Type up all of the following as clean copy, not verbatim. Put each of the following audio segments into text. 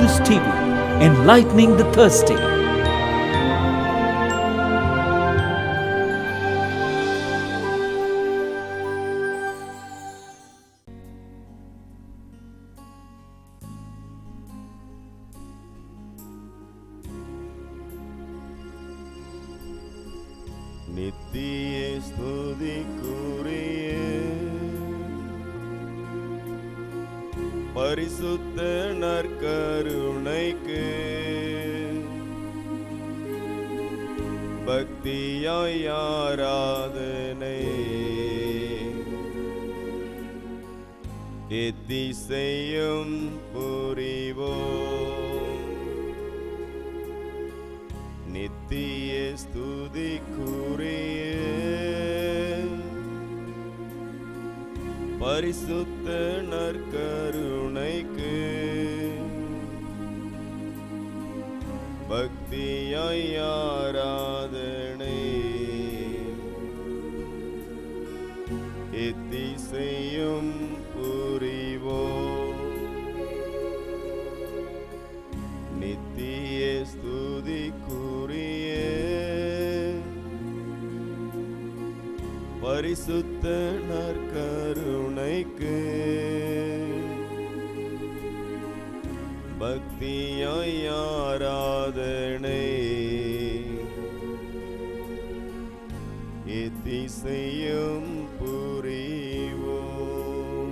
News TV, enlightening the thirsty. நித்திய ஸ்துதிக்குரிய பரிசுத்த நற்கருணைக்கு பக்தியாய் ஆராதனை எத்திசையும் புரிவோம். நித்திய ஸ்துதிக்குரிய பரிசுத்த நற்கருணைக்கு பக்தியாய் ஆராதனை எத்திசையும் புரிவோம். நித்திய ஸ்துதிக்குரிய பரிசுத்த நற்கருணைக்கு பக்தியாய் ஆராதனை எத்திசையும் புரிவோம்.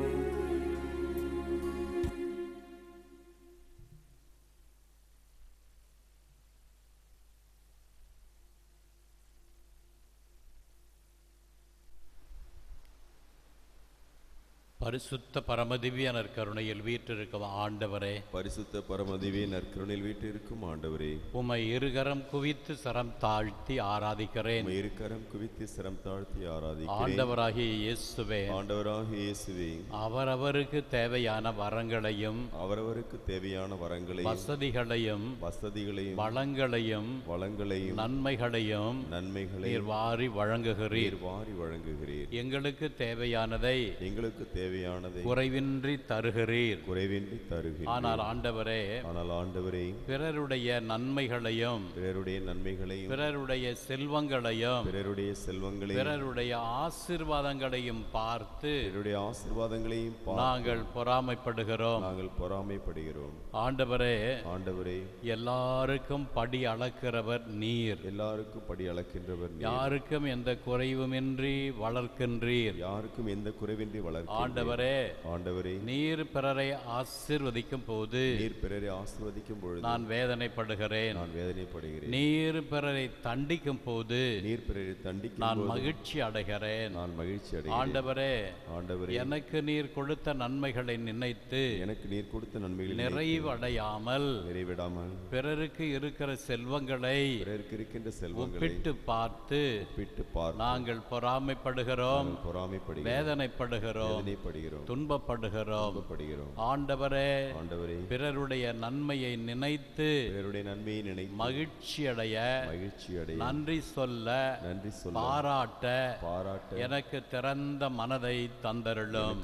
பரிசுத்த பரமதிவ்ய நற்கருணையில் வீற்றிருக்கும் ஆண்டவரே, பரிசுத்த பரமதிவே நற்கருணையில் வீட்டிற்கும் ஆண்டவரே, உம்மை இருகரம் குவித்து சரம் தாழ்த்தி ஆராதிக்கிறேன். இருக்கரம் குவித்து சிரம் தாழ்த்தி ஆராதிக்கிறேன். ஆண்டவராகிய இயேசுவே, ஆண்டவராகிய இயேசுவே, அவரவருக்கு தேவையான வரங்களையும் அவரவருக்கு தேவையான வரங்களையும் வசதிகளையும் வளங்களையும் நன்மைகளையும் நீர் வாரி வழங்குகிறீர். எங்களுக்கு தேவையானதை குறைவின்றி தருகிறீர். ஆனால் ஆண்டவரே, பிறருடைய நன்மைகளையும் பிறருடைய செல்வங்களையும் பிறருடைய ஆசீர்வாதங்களையும் பார்த்து நாங்கள் பொறாமைப்படுகிறோம். ஆண்டவரே, எல்லாருக்கும் படி அளக்கிறவர் நீர். யாருக்கும் எந்த குறைவுமின்றி வளர்க்கின்றீர். ஆண்டவரே, நீர் பிறரை ஆசீர்வதிக்கும் போது நான் வேதனைப்படுகிறேன். நீர் பிறரை தண்டிக்கும் போது நான் மகிழ்ச்சி அடைகிறேன். ஆண்டவரே, எனக்கு நீர் கொடுத்த நன்மைகளை நினைத்து நிறைவடையாமல் பிறருக்கு இருக்கிற செல்வங்களை ஒப்பிட்டு பார்த்து நாங்கள் பொறாமைப்படுகிறோம், வேதனைப்படுகிறோம், துன்பப்படுகிறோம். ஆண்டவரே, பிறருடைய நன்மையை நினைத்து மகிழ்ச்சி அடைய, நன்றி சொல்ல, பாராட்ட எனக்கு திறந்த மனதை தந்தருளும்.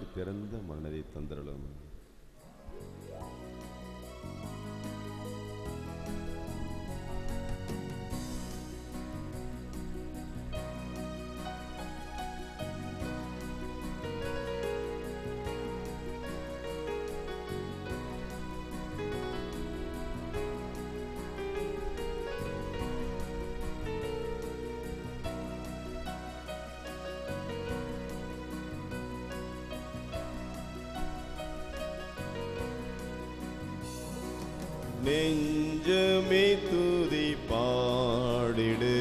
நெஞ்சமே துதி பாடிடு,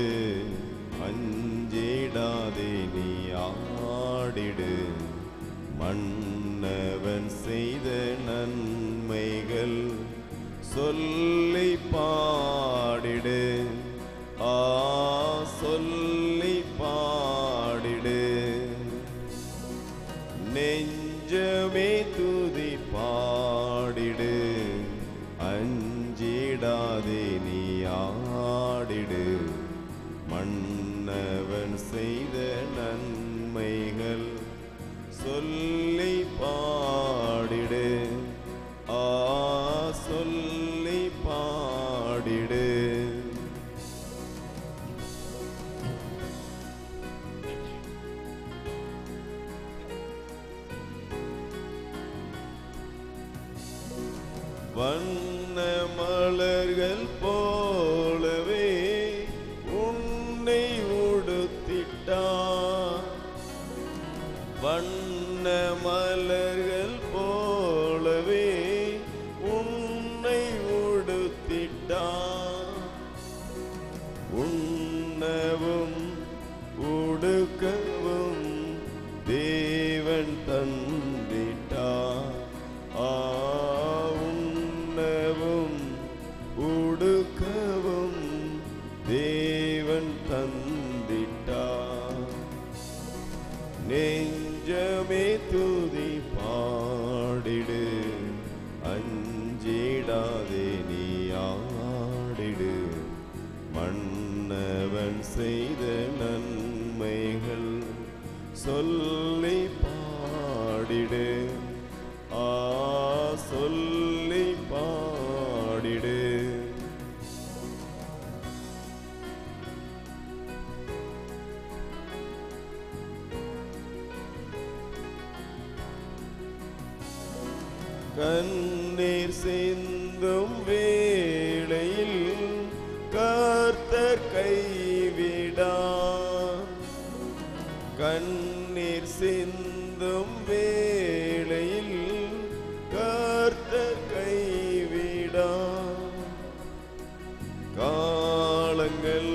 அஞ்சிடாதே நீ ஆடிடு. மன்னவன் செய்த நன்மைகள் சொல்லி பாடிடு, சொல்லி பாடிடு. நெஞ்சமே துதி பாடிடு, அஞ்சிடாதே நீ ஆடிடு. மன்னவன் செய்த நன்மைகள் சொல்லி பாடிடு, சொல்லி உண்ணவும் உடுக்கவும் தேவன் தந்திட்டார். உண்ணவும் உடுக்கவும் தேவன் தந்திட்டார். நெஞ்சமே துதி பாடிடு, அஞ்சிடாதே நீ ஆடிடு. மன்னவன் செய்த நன்மைகள் சொல்லி பாடிடு, சொல்லி பாடிடு. கண்ணீர் சிந்தும் வேளையில் கர்த்தர் கைவிடார். கண்ணீர் சிந்தும் வேளையில் கர்த்தர் கைவிடார். காலங்கள்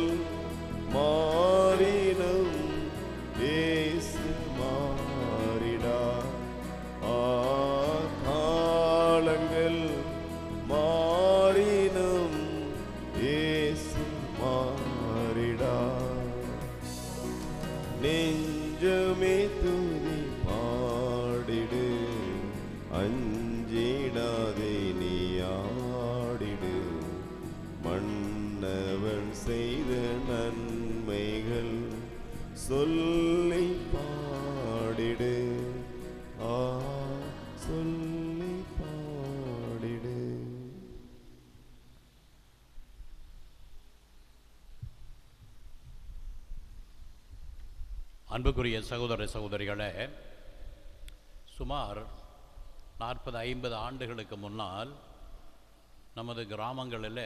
மாறினும் இயேசு மாறிடார். காலங்கள் மாறினும் இயேசு மாறிடார். நெஞ்சமே துதி பாடிடு, அஞ்சிடாதே நீ ஆடிடு. மன்னவன் செய்த நன்மைகள் சொல்லி பாடிடு, சொல்லி பாடிடு. அன்புக்குரிய சகோதர சகோதரிகளே, சுமார் 40-50 ஆண்டுகளுக்கு முன்னால் நமது கிராமங்களில்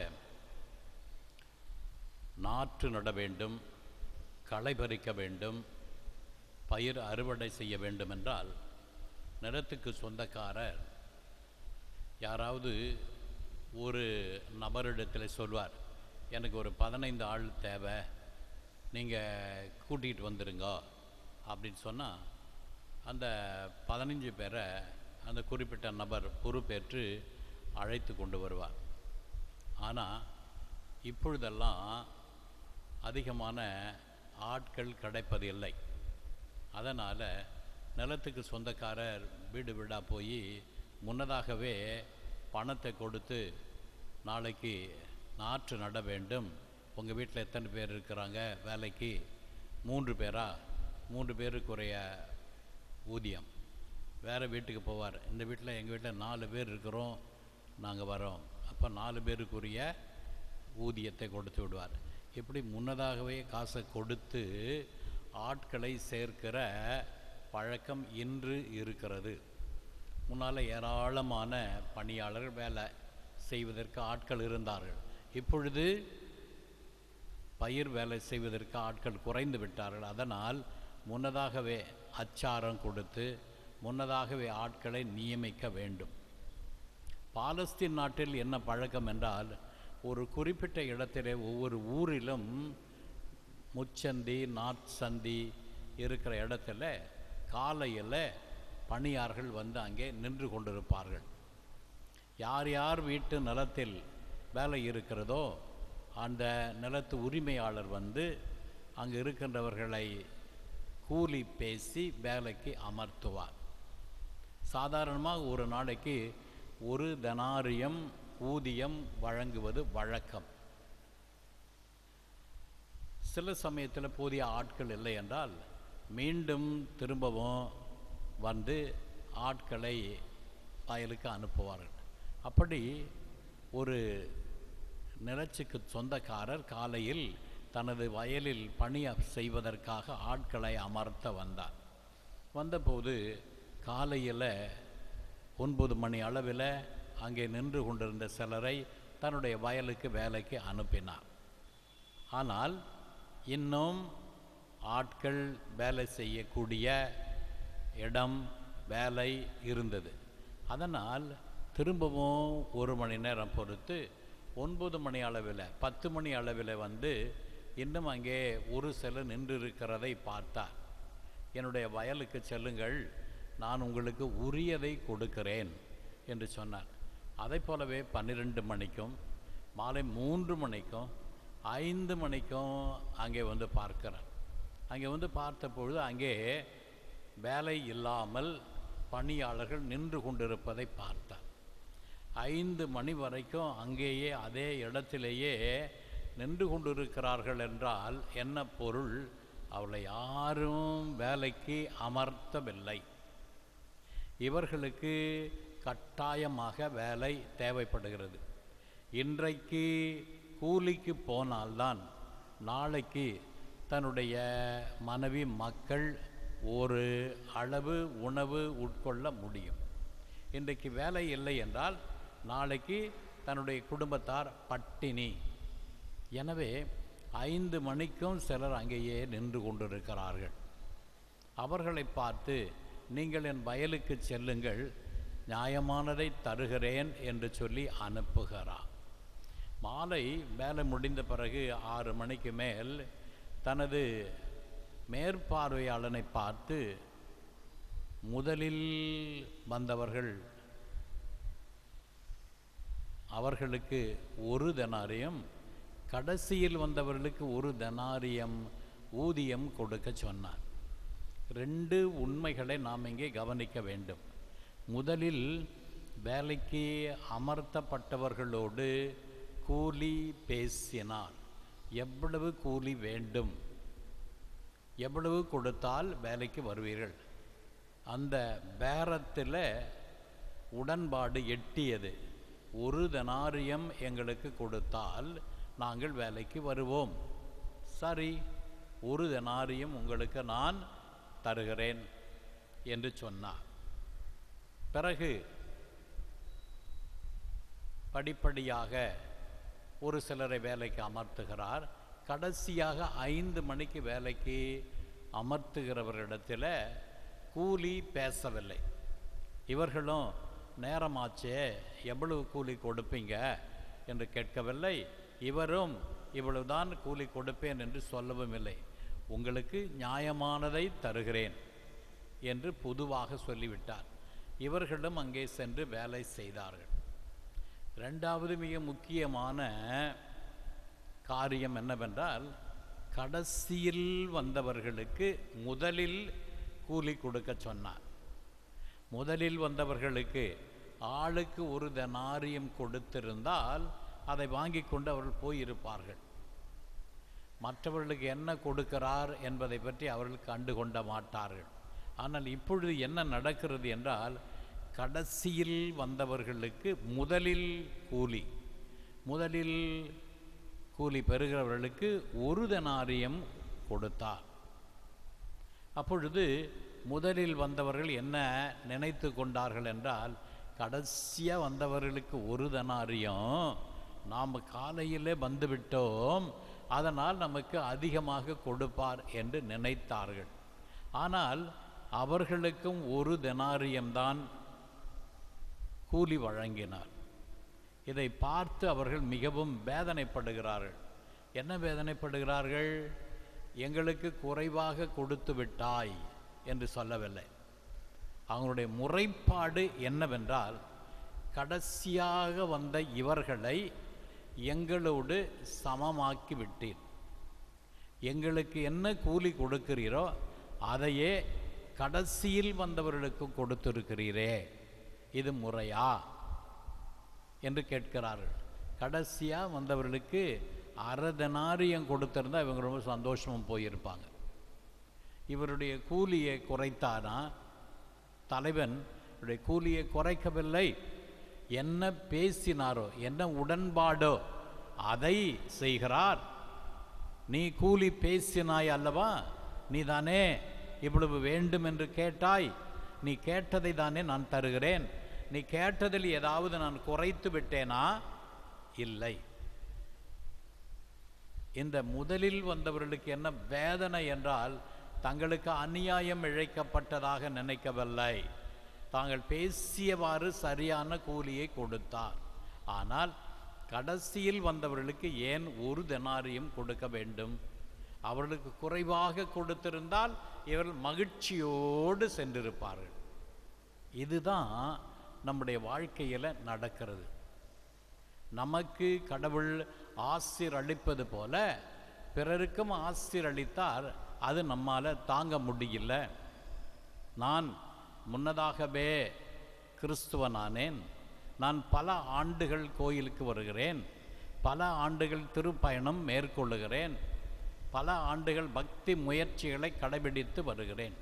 நாற்று நட வேண்டும், களை பறிக்க வேண்டும், பயிர் அறுவடை செய்ய வேண்டும் என்றால் நிலத்துக்கு சொந்தக்காரர் யாராவது ஒரு நபரிடத்தில் சொல்வார், எனக்கு ஒரு 15 ஆள் தேவை, நீங்கள் கூட்டிகிட்டு வந்துடுங்க அப்படின்னு சொன்னால் அந்த 15 பேரை அந்த குறிப்பிட்ட நபர் பொறுப்பேற்று அழைத்து கொண்டு வருவார். ஆனால் இப்பொழுதெல்லாம் அதிகமான ஆட்கள் கிடைப்பதில்லை. அதனால் நிலத்துக்கு சொந்தக்காரர் வீடு வீடாக போய் முன்னதாகவே பணத்தை கொடுத்து, நாளைக்கு நாற்று நட வேண்டும், உங்கள் வீட்டில் எத்தனை பேர் இருக்கிறாங்க வேலைக்கு? 3 பேரா? 3 பேருக்குரிய ஊதியம். வேறு வீட்டுக்கு போவார், இந்த வீட்டில் எங்கள் வீட்டில் 4 பேர் இருக்கிறோம், நாங்கள் வரோம், அப்போ 4 பேருக்குரிய ஊதியத்தை கொடுத்து விடுவார். இப்படி முன்னதாகவே காசை கொடுத்து ஆட்களை சேர்க்கிற பழக்கம் இன்று இருக்கிறது. முன்னால் ஏராளமான பணியாளர்கள் வேலை செய்வதற்கு ஆட்கள் இருந்தார்கள். இப்பொழுது பயிர் வேலை செய்வதற்கு ஆட்கள் குறைந்து விட்டார்கள். அதனால் முன்னதாகவே அச்சாரம் கொடுத்து முன்னதாகவே ஆட்களை நியமிக்க வேண்டும். பாலஸ்தீன் நாட்டில் என்ன பழக்கம் என்றால், ஒரு குறிப்பிட்ட இடத்திலே ஒவ்வொரு ஊரிலும் முச்சந்தி நாற்சந்தி இருக்கிற இடத்துல காலையில் பணியார்கள் வந்து அங்கே நின்று கொண்டிருப்பார்கள். யார் யார் வீட்டு நிலத்தில் வேலை இருக்கிறதோ அந்த நிலத்து உரிமையாளர் வந்து அங்கே இருக்கின்றவர்களை கூலி பேசி வேலைக்கு அமர்த்துவார். சாதாரணமாக ஒரு நாளைக்கு 1 தெனாரியம் ஊதியம் வழங்குவது வழக்கம். சில சமயத்தில் போதிய ஆட்கள் இல்லை என்றால் மீண்டும் திரும்பவும் வந்து ஆட்களை வயலுக்கு அனுப்புவார்கள். அப்படி ஒரு நிலச்சுக்கு சொந்தக்காரர் காலையில் தனது வயலில் பணி செய்வதற்காக ஆட்களை அமர்த்த வந்தார். வந்தபோது காலையில் 9 மணி அளவில் அங்கே நின்று கொண்டிருந்த சிலரை தன்னுடைய வயலுக்கு வேலைக்கு அனுப்பினார். ஆனால் இன்னும் ஆட்கள் வேலை செய்யக்கூடிய இடம் வேலை இருந்தது. அதனால் திரும்பவும் 1 மணி நேரம் பொறுத்து 9 மணி அளவில் 10 மணி அளவில் வந்து இன்னும் அங்கே ஒரு சிலர் நின்று இருக்கிறதை பார்த்தார். என்னுடைய வயலுக்கு செல்லுங்கள், நான் உங்களுக்கு உரியதை கொடுக்கிறேன் என்று சொன்னார். அதை போலவே 12 மணிக்கும் மாலை 3 மணிக்கும் 5 மணிக்கும் அங்கே வந்து பார்க்கிறார். அங்கே வந்து பார்த்த பொழுது அங்கே வேலை இல்லாமல் பணியாளர்கள் நின்று கொண்டிருப்பதை பார்த்தார். 5 மணி வரைக்கும் அங்கேயே அதே இடத்திலேயே நின்று கொண்டிருக்கிறார்கள் என்றால் என்ன பொருள்? அவளை யாரும் வேலைக்கு அமர்த்தவில்லை. இவர்களுக்கு கட்டாயமாக வேலை தேவைப்படுகிறது. இன்றைக்கு கூலிக்கு போனால்தான் நாளைக்கு தன்னுடைய மனைவி மக்கள் ஒரு அளவு உணவு உட்கொள்ள முடியும். இன்றைக்கு வேலை இல்லை என்றால் நாளைக்கு தன்னுடைய குடும்பத்தார் பட்டினி. எனவே 5 மணிக்கும் சிலர் அங்கேயே நின்று கொண்டிருக்கிறார்கள். அவர்களை பார்த்து, நீங்கள் என் வயலுக்கு செல்லுங்கள், நியாயமானதை தருகிறேன் என்று சொல்லி அனுப்புகிறார். மாலை வேலை முடிந்த பிறகு 6 மணிக்கு மேல் தனது மேற்பார்வையாளனை பார்த்து, முதலில் வந்தவர்கள் அவர்களுக்கு 1 தெனாரியம், கடைசியில் வந்தவர்களுக்கு 1 தெனாரியம் ஊதியம் கொடுக்க சொன்னார். 2 உண்மைகளை நாம் இங்கே கவனிக்க வேண்டும். முதலில் வேலைக்கு அமர்த்தப்பட்டவர்களோடு கூலி பேசினார். எவ்வளவு கூலி வேண்டும், எவ்வளவு கொடுத்தால் வேலைக்கு வருவீர்கள், அந்த பேரத்தில் உடன்பாடு எட்டியது. 1 தெனாரியம் எங்களுக்கு கொடுத்தால் நாங்கள் வேலைக்கு வருவோம். சரி, 1 தெனாரியம் உங்களுக்கு நான் தருகிறேன் என்று சொன்னார். பிறகு படிப்படியாக ஒரு சிலரை வேலைக்கு அமர்த்துகிறார். கடைசியாக 5 மணிக்கு வேலைக்கு அமர்த்துகிறவரிடத்தில் கூலி பேசவில்லை. இவர்களும் நேரமாச்சே, எவ்வளவு கூலி கொடுப்பீங்க என்று கேட்கவில்லை. இவரும் இவ்வளவுதான் கூலி கொடுப்பேன் என்று சொல்லவும் இல்லை. உங்களுக்கு நியாயமானதை தருகிறேன் என்று பொதுவாக சொல்லிவிட்டார். இவர்களும் அங்கே சென்று வேலை செய்தார்கள். 2வது மிக முக்கியமான காரியம் என்னவென்றால், கடைசியில் வந்தவர்களுக்கு முதலில் கூலி கொடுக்க சொன்னார். முதலில் வந்தவர்களுக்கு ஆளுக்கு 1 தெனாரியம் கொடுத்திருந்தால் அதை வாங்கி கொண்டு அவர்கள் போயிருப்பார்கள். மற்றவர்களுக்கு என்ன கொடுக்கிறார் என்பதை பற்றி அவர்கள் கண்டு கொண்ட மாட்டார்கள். ஆனால் இப்பொழுது என்ன நடக்கிறது என்றால், கடைசியில் வந்தவர்களுக்கு முதலில் கூலி பெறுகிறவர்களுக்கு 1 தெனாரியம் கொடுத்தார். அப்பொழுது முதலில் வந்தவர்கள் என்ன நினைத்து கொண்டார்கள் என்றால், கடைசியாக வந்தவர்களுக்கு 1 தெனாரியம், நாம் காலையிலே வந்துவிட்டோம், அதனால் நமக்கு அதிகமாக கொடுப்பார் என்று நினைத்தார்கள். ஆனால் அவர்களுக்கும் 1 தெனாரியம்தான் கூலி வழங்கினார். இதை பார்த்து அவர்கள் மிகவும் வேதனைப்படுகிறார்கள். என்ன வேதனைப்படுகிறார்கள்? எங்களுக்கு குறைவாக கொடுத்து விட்டாய் என்று சொல்லவில்லை. அவங்களுடைய முறைப்பாடு என்னவென்றால், கடைசியாக வந்த இவர்களை எங்களோடு சமமாக்கி விட்டீர். எங்களுக்கு என்ன கூலி கொடுக்கிறீரோ அதையே கடைசியில் வந்தவர்களுக்கு கொடுத்திருக்கிறீரே, இது முறையா என்று கேட்கிறார்கள். கடைசியாக வந்தவர்களுக்கு 1/2 தெனாரியம் கொடுத்திருந்தால் இவங்க ரொம்ப சந்தோஷமும் போயிருப்பாங்க. இவருடைய கூலியை குறைத்தானா? தலைவன் கூலியை குறைக்கவில்லை. என்ன பேசினாரோ, என்ன உடன்பாடோ அதை செய்கிறார். நீ கூலி பேசினாய் அல்லவா, நீ தானே இவ்வளவு வேண்டும் என்று கேட்டாய், நீ கேட்டதை தானே நான் தருகிறேன். நீ கேட்டதில் ஏதாவது நான் குறைத்து விட்டேனா? இல்லை. இந்த முதலில் வந்தவர்களுக்கு என்ன வேதனை என்றால், தங்களுக்கு அநியாயம் இழைக்கப்பட்டதாக நினைக்கவில்லை. தாங்கள் பேசியவாறு சரியான கூலியை கொடுத்தார். ஆனால் கடைசியில் வந்தவர்களுக்கு ஏன் ஒரு தெனாரியம் கொடுக்க வேண்டும்? அவர்களுக்கு குறைவாக கொடுத்திருந்தால் இவர்கள் மகிழ்ச்சியோடு சென்றிருப்பார்கள். இதுதான் நம்முடைய வாழ்க்கையில் நடக்கிறது. நமக்கு கடவுள் ஆசீர் அளிப்பது போல பிறருக்கும் ஆசீர் அளித்தார், அது நம்மால் தாங்க முடியல. நான் முன்னதாகவே கிறிஸ்துவனானேன். நான் பல ஆண்டுகள் கோயிலுக்கு வருகிறேன், பல ஆண்டுகள் திருப்பயணம் மேற்கொள்ளுகிறேன், பல ஆண்டுகள் பக்தி முயற்சிகளை கடைபிடித்து வருகிறேன்.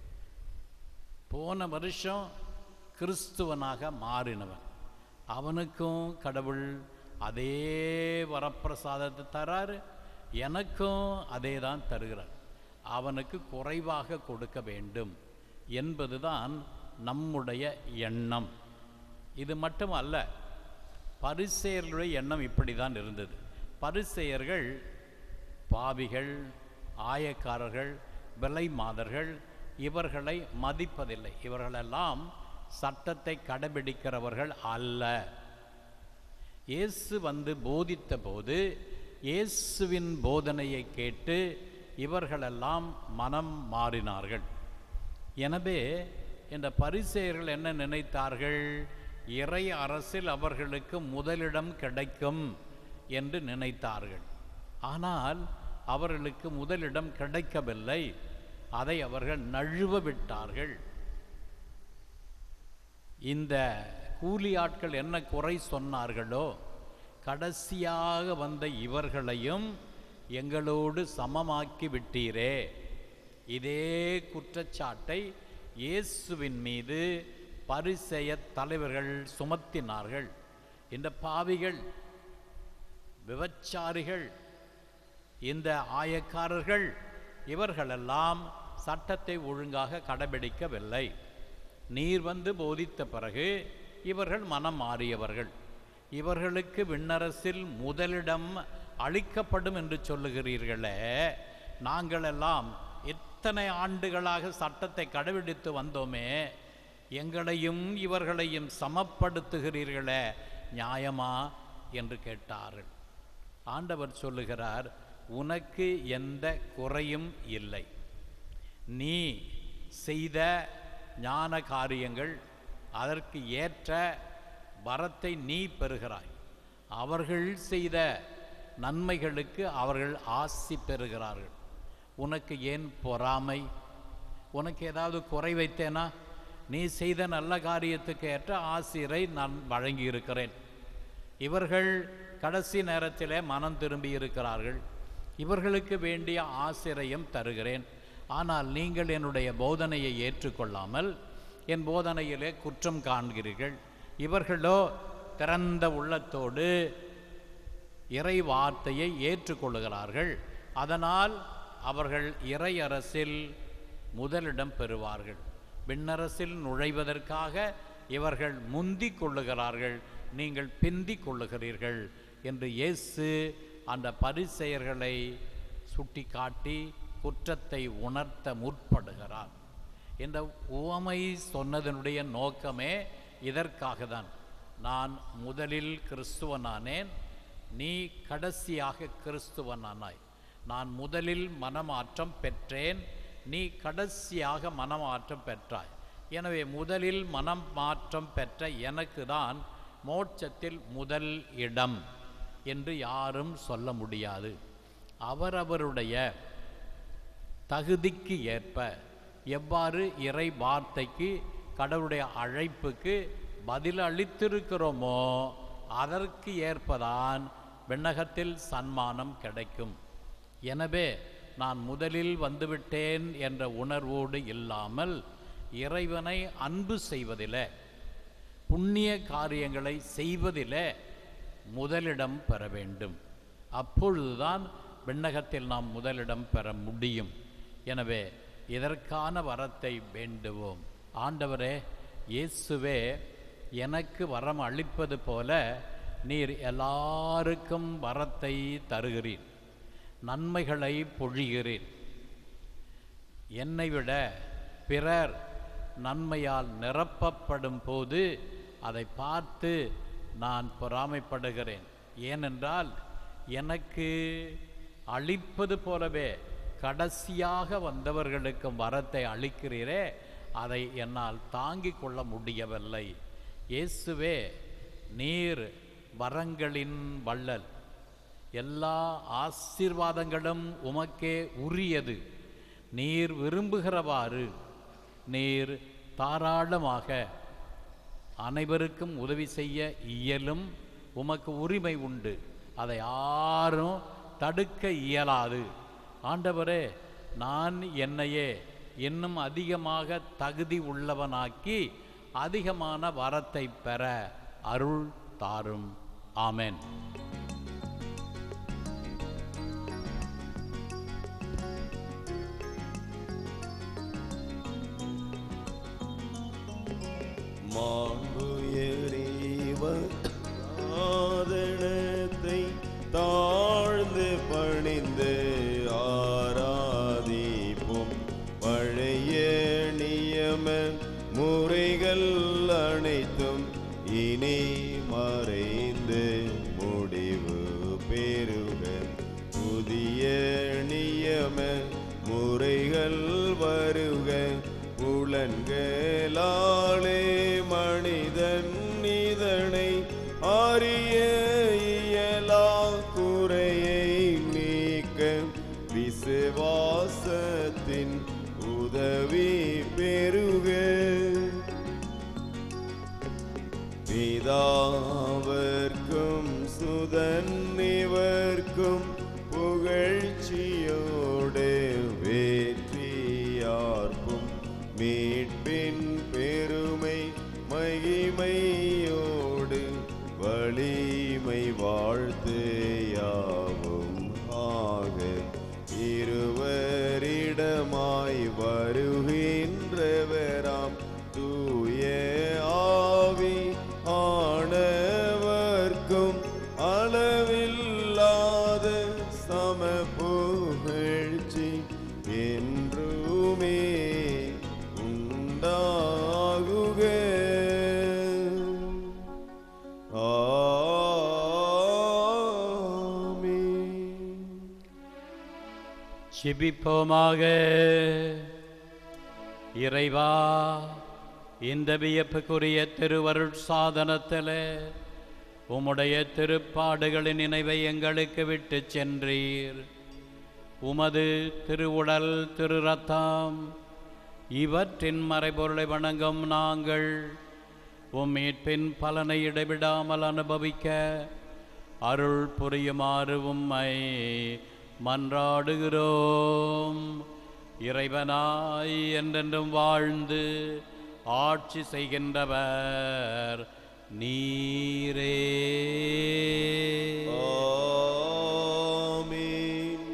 போன வருஷம் கிறிஸ்துவனாக மாறினவன், அவனுக்கும் கடவுள் அதே வரப்பிரசாதத்தை தராரு, எனக்கும் அதே தான் தருகிறார். அவனுக்கு குறைவாக கொடுக்க வேண்டும் என்பதுதான் நம்முடைய எண்ணம். இது மட்டும் அல்ல, பரிசேயர்களுடைய எண்ணம் இப்படி தான் இருந்தது. பரிசேயர்கள் பாவிகள், ஆயக்காரர்கள், விலை மாதர்கள், இவர்களை மதிப்பதில்லை. இவர்களெல்லாம் சட்டத்தை கடைபிடிக்கிறவர்கள் அல்ல. இயேசு வந்து போதித்த போது இயேசுவின் போதனையை கேட்டு இவர்களெல்லாம் மனம் மாறினார்கள். எனவே இந்த பரிசேயர்கள் என்ன நினைத்தார்கள்? இறை அரசில் அவர்களுக்கு முதலிடம் கிடைக்கும் என்று நினைத்தார்கள். ஆனால் அவர்களுக்கு முதலிடம் கிடைக்கவில்லை. அதை அவர்கள் நழுவ விட்டார்கள். இந்த கூலி ஆட்கள் என்ன குறை சொன்னார்களோ, கடைசியாக வந்த இவர்களையும் எங்களோடு சமமாக்கி விட்டீரே. இதே குற்றச்சாட்டை இயேசுவின் மீது பரிசேய தலைவர்கள் சுமத்தினார்கள். இந்த பாவிகள், விபச்சாரிகள், இந்த ஆயக்காரர்கள், இவர்களெல்லாம் சட்டத்தை ஒழுங்காக கடைபிடிக்கவில்லை. நீர் வந்து போதித்த பிறகு இவர்கள் மனம் மாறியவர்கள். இவர்களுக்கு விண்ணரசில் முதலிடம் அளிக்கப்படும் என்று சொல்லுகிறீர்களே, நாங்களெல்லாம் எத்தனை ஆண்டுகளாக சட்டத்தை கடைபிடித்து வந்தோமே, எங்களையும் இவர்களையும் சமப்படுத்துகிறீர்களே, நியாயமா என்று கேட்டார்கள். ஆண்டவர் சொல்லுகிறார், உனக்கு எந்த குறையும் இல்லை. நீ செய்த ஞான காரியங்கள், அதற்கு ஏற்ற வரத்தை நீ பெறுகிறாய். அவர்கள் செய்த நன்மைகளுக்கு அவர்கள் ஆசி பெறுகிறார்கள். உனக்கு ஏன் பொறாமை? உனக்கு ஏதாவது குறை வைத்தேனா? நீ செய்த நல்ல காரியத்துக்கு ஏற்ற ஆசிரை நான் வழங்கியிருக்கிறேன். இவர்கள் கடைசி நேரத்திலே மனம் திரும்பி இருக்கிறார்கள். இவர்களுக்கு வேண்டிய ஆசிரையும் தருகிறேன். ஆனால் நீங்கள் என்னுடைய போதனையை ஏற்றுக்கொள்ளாமல் என் போதனையிலே குற்றம் காண்கிறீர்கள். இவர்களோ திறந்த உள்ளத்தோடு இறை வார்த்தையை ஏற்றுக்கொள்ளுகிறார்கள். அதனால் அவர்கள் இறை அரசில் முதலிடம் பெறுவார்கள். விண்ணரசில் நுழைவதற்காக இவர்கள் முந்தி கொள்ளுகிறார்கள், நீங்கள் பிந்தி கொள்ளுகிறீர்கள் என்று இயேசு அந்த பரிசேயர்களை சுட்டி காட்டி குற்றத்தை உணர்த்த முற்படுகிறார். இந்த உவமை சொன்னதனுடைய நோக்கமே இதற்காக தான். நான் முதலில் கிறிஸ்துவனானேன், நீ கடைசியாக கிறிஸ்துவனானாய். நான் முதலில் மனமாற்றம் பெற்றேன், நீ கடைசியாக மனமாற்றம் பெற்றாய். எனவே முதலில் மனம் மாற்றம் பெற்ற எனக்கு தான் மோட்சத்தில் முதல் இடம் என்று யாரும் சொல்ல முடியாது. அவரவருடைய தகுதிக்கு ஏற்ப எவ்வாறு இறை வார்த்தைக்கு, கடவுளுடைய அழைப்புக்கு பதில் அளித்திருக்கிறோமோ அதற்கு ஏற்பதான் விண்ணகத்தில் சன்மானம் கிடைக்கும். எனவே நான் முதலில் வந்துவிட்டேன் என்ற உணர்வோடு இல்லாமல் இறைவனை அன்பு செய்வதிலே, புண்ணிய காரியங்களை செய்வதிலே முதலிடம் பெற வேண்டும். அப்பொழுதுதான் விண்ணகத்தில் நாம் முதலிடம் பெற முடியும். எனவே இதற்கான வரத்தை வேண்டுவோம். ஆண்டவரே, இயேசுவே, எனக்கு வரம் அளிப்பது போல நீர் எல்லாருக்கும் வரத்தை தருகிறீர், நன்மைகளை பொழிகிறீர். என்னை விட பிறர் நன்மையால் நிரப்பப்படும் போது அதை பார்த்து நான் பொறாமைப்படுகிறேன். ஏனென்றால் எனக்கு அளிப்பது போலவே கடைசியாக வந்தவர்களுக்கும் வரத்தை அளிக்கிறீரே, அதை என்னால் தாங்கிக் கொள்ள முடியவில்லை. இயேசுவே, நீர் வரங்களின் வள்ளல், எல்லா ஆசீர்வாதங்களும் உமக்கே உரியது. நீர் விரும்புகிறவாறு நீர் தாராளமாக அனைவருக்கும் உதவி செய்ய இயலும். உமக்கு உரிமை உண்டு, அதை யாரும் தடுக்க இயலாது. ஆண்டவரே, நான் என்னையே இன்னும் அதிகமாக தகுதி உள்ளவனாக்கி அதிகமான வரத்தை பெற அருள் தாரும். ஆமென். ஆதனத்தை தாழ்ந்து பணிந்து ஆராதிப்போம். பழைய நியம முறைகள் அனைத்தும் இனி மறைந்து முடிவு பெறுக. புதிய நியம முறைகள் வருக. புலன்களாலே மனிதன் இதனை அறிய இயலா குறையை நீக்க விசுவாசத்தின் உதவி பெறுக. பிதாவர்க்கும் சுதன் இவர்க்கும் புகழ்ச்சியோடு வேற்றியார்க்கும் மீட்பின் பெருமை மகிமையோடு வலிமை வாழ்த்து யாவும் ஆக. இருவரிடமாய் வருகின்றவராம் தூய ஆவி ஆனவர்க்கும் அளவில்லாத சம புகழ்ச்சி என்றுமே உண்டாகுக. ஜெபிப்போமாக. இறைவா, இந்த வியப்புக்குரிய திருவருட் சாதனத்தில் உம்முடைய திருப்பாடுகளின் நினைவை எங்களுக்கு விட்டு சென்றீர். உமது திருவுடல் திரு ரத்தம் இவற்றின் மறைபொருளை வணங்கும் நாங்கள் உம் மீட்பின் பலனை இடைவிடாமல் அனுபவிக்க அருள் புரியுமாறு உம்மை மன்றாடுகிறோம். இறைவனாய் என்றென்றும் வாழ்ந்து ஆட்சி செய்கின்றவர் நீரே. ஆமென்.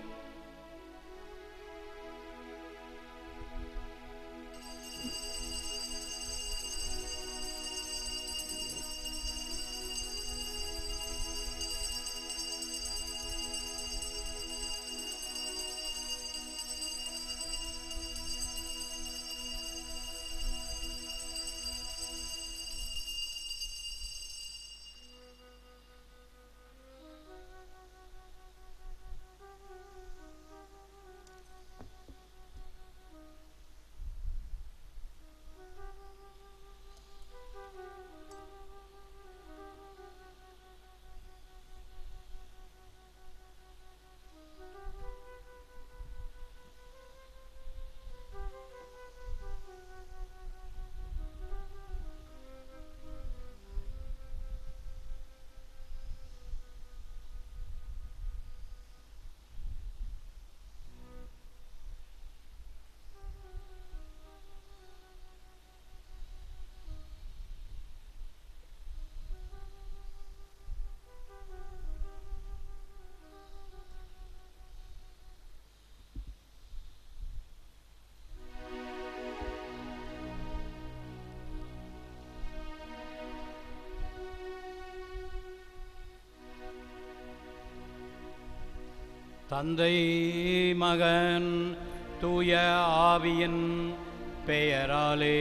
தந்தை மகன் தூய ஆவியின் பெயராலே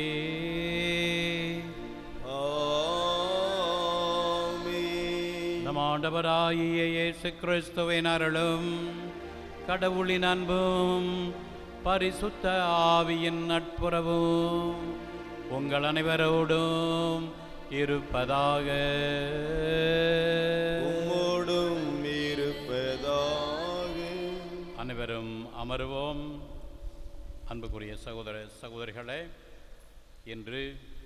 ஆமென். ஆண்டவராகிய இயேசு கிறிஸ்துவின் அருளும் கடவுளின் அன்பும் பரிசுத்த ஆவியின் நட்புறவும் உங்கள் அனைவரோடும் இருப்பதாக. உம்மோடும் இருப்பதாக. அனைவரும் அமருவோம். அன்புக்குரிய சகோதர சகோதரிகளே, இன்று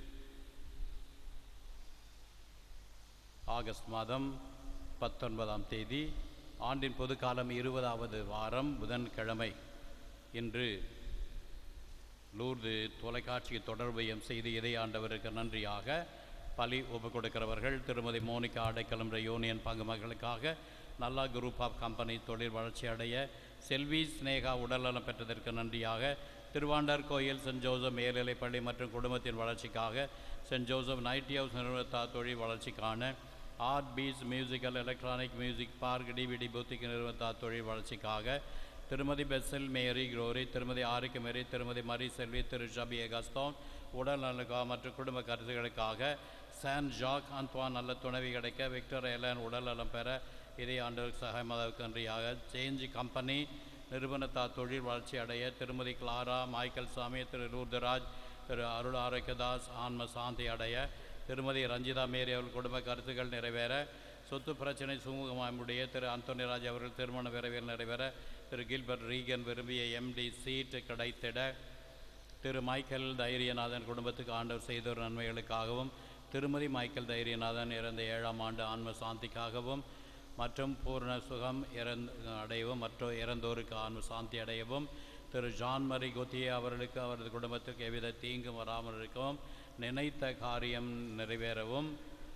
ஆகஸ்ட் மாதம் 19ஆம் தேதி, ஆண்டின் பொதுக்காலம் 20வது வாரம், புதன்கிழமை. இன்று லூர்து தொலைக்காட்சி தொடர்பையும் செய்து இதை ஆண்டவருக்கு நன்றியாக பலி ஒப்பு கொடுக்கிறவர்கள் திருமதி மோனிகா அடைக்கலம் யூனியன் பங்கு மக்களுக்காக, நல்லா குரூப் ஆஃப் கம்பெனி தொழில் வளர்ச்சி அடைய, செல்வி ஸ்னேகா உடல்நலம் பெற்றதற்கு நன்றியாக, திருவாண்டர் கோயில் சென்ட் ஜோசப் மேல்நிலைப்பள்ளி மற்றும் குடும்பத்தின் வளர்ச்சிக்காக, சென்ட் ஜோசப் நைட்டி ஹவுஸ் நிறுவனத்தார் தொழில் வளர்ச்சிக்கான, art piece musical electronic music park DVD boutique நிறுவனத்தார் தொழில் வளர்ச்சிக்காக, திருமதி பெசல் மேரி குரோரி, திருமதி ஆரிக்கு மேரி, திருமதி மரி செல்வி, திரு ஷபி எகஸ்தோன் உடல் நலனுக்காக மற்றும் குடும்ப கருத்துக்களுக்காக, சான் ஜாக் அந்த்வான் நல்ல துணைவி கிடைக்க, விக்டர் எலன் உடல் நலம் பெற இதே ஆண்டவருக்கு சகாயமாதவுக்கு நன்றியாக, சேஞ்ச் கம்பெனி நிறுவனத்தார் தொழில் வளர்ச்சி அடைய, திருமதி கிளாரா மைக்கேல் சாமி, திரு லூர்தராஜ், திரு அருள் ஆரோக்கியதாஸ் ஆன்ம சாந்தி அடைய, திருமதி ரஞ்சிதா மேரி அவர்கள் குடும்ப கருத்துக்கள் நிறைவேற, சொத்து பிரச்சனை சுமூகமாமுடைய திரு அந்தோனிராஜ் அவர்கள் திருமண விரைவில் நிறைவேற, திரு கில்பர்ட் ரீகன் விரும்பிய எம்டி சீட்டு கிடைத்திட, திரு மைக்கேல் தைரியநாதன் குடும்பத்துக்கு ஆண்டவர் செய்தோர் நன்மைகளுக்காகவும், திருமதி மைக்கேல் தைரியநாதன் இறந்த 7ஆம் ஆண்டு ஆன்ம சாந்திக்காகவும் மற்றும் பூர்ண சுகம் அடையவும் மற்றும் இறந்தோருக்கு ஆன்ம சாந்தி அடையவும், திரு ஜான் மரி கொத்தியே அவர்களுக்கு அவரது குடும்பத்திற்கு எவ்வித தீங்கும் வராமல் இருக்கவும், நினைத்த காரியம் நிறைவேறவும்,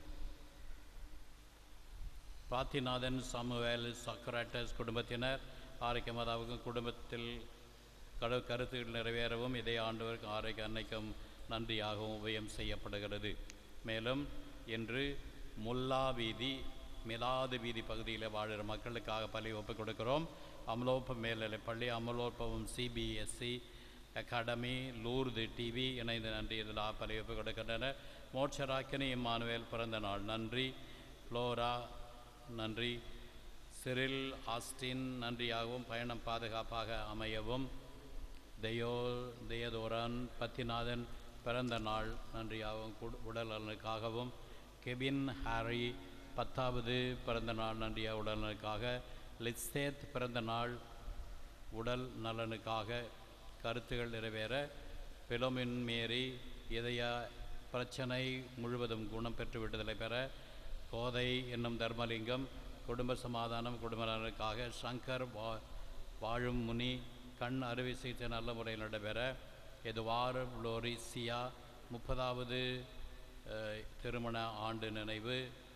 பாத்திநாதன் சமுவேல் சக்ராட்டஸ் குடும்பத்தினர் ஆரோக்கிய மாதாவுக்கும் குடும்பத்தில் கருத்துக்கள் நிறைவேறவும் இதே ஆண்டவருக்கு ஆரோக்கிய அன்னைக்கும் நன்றியாகவும் உபயம் செய்யப்படுகிறது. மேலும் இன்று முல்லா வீதி மிலாது வீதி பகுதியில் வாழ்கிற மக்களுக்காக பலி ஒப்புக் கொடுக்கிறோம். அமலோப்பம் மேல்நிலைப்பள்ளி, Amalorpavam CBSE academy, Lourdes TV இணைந்து நன்றி இதில் பலி ஒப்புக் கொடுக்கின்றனர். மோட்சராக்கினி இம்மானுவேல் பிறந்த நாள் நன்றி, ஃப்ளோரா நன்றி, சிரில் ஆஸ்டின் நன்றியாகவும் பயணம் பாதுகாப்பாக அமையவும், தெயதோரன் பத்திநாதன் பிறந்த நாள் நன்றியாகவும் உடல் நலனுக்காகவும், கெபின் ஹாரி 10வது பிறந்த நாள் நன்றியாக உடல் நலனுக்காக, லிஸ்தேத் பிறந்த நாள் உடல் நலனுக்காக கருத்துகள் நிறைவேற, பிலோமின் மேரி இதய பிரச்சனை முழுவதும் குணம் பெற்று விடுதலை பெற, கோதை என்னும் தர்மலிங்கம் குடும்ப சமாதானம் குடும்ப நலனுக்காக, சங்கர் வாழும் முனி கண் அறுவை சிகிச்சை நல்ல முறையில் நடைபெற, எதுவார் லோரிசியா 30வது திருமண ஆண்டு நினைவு,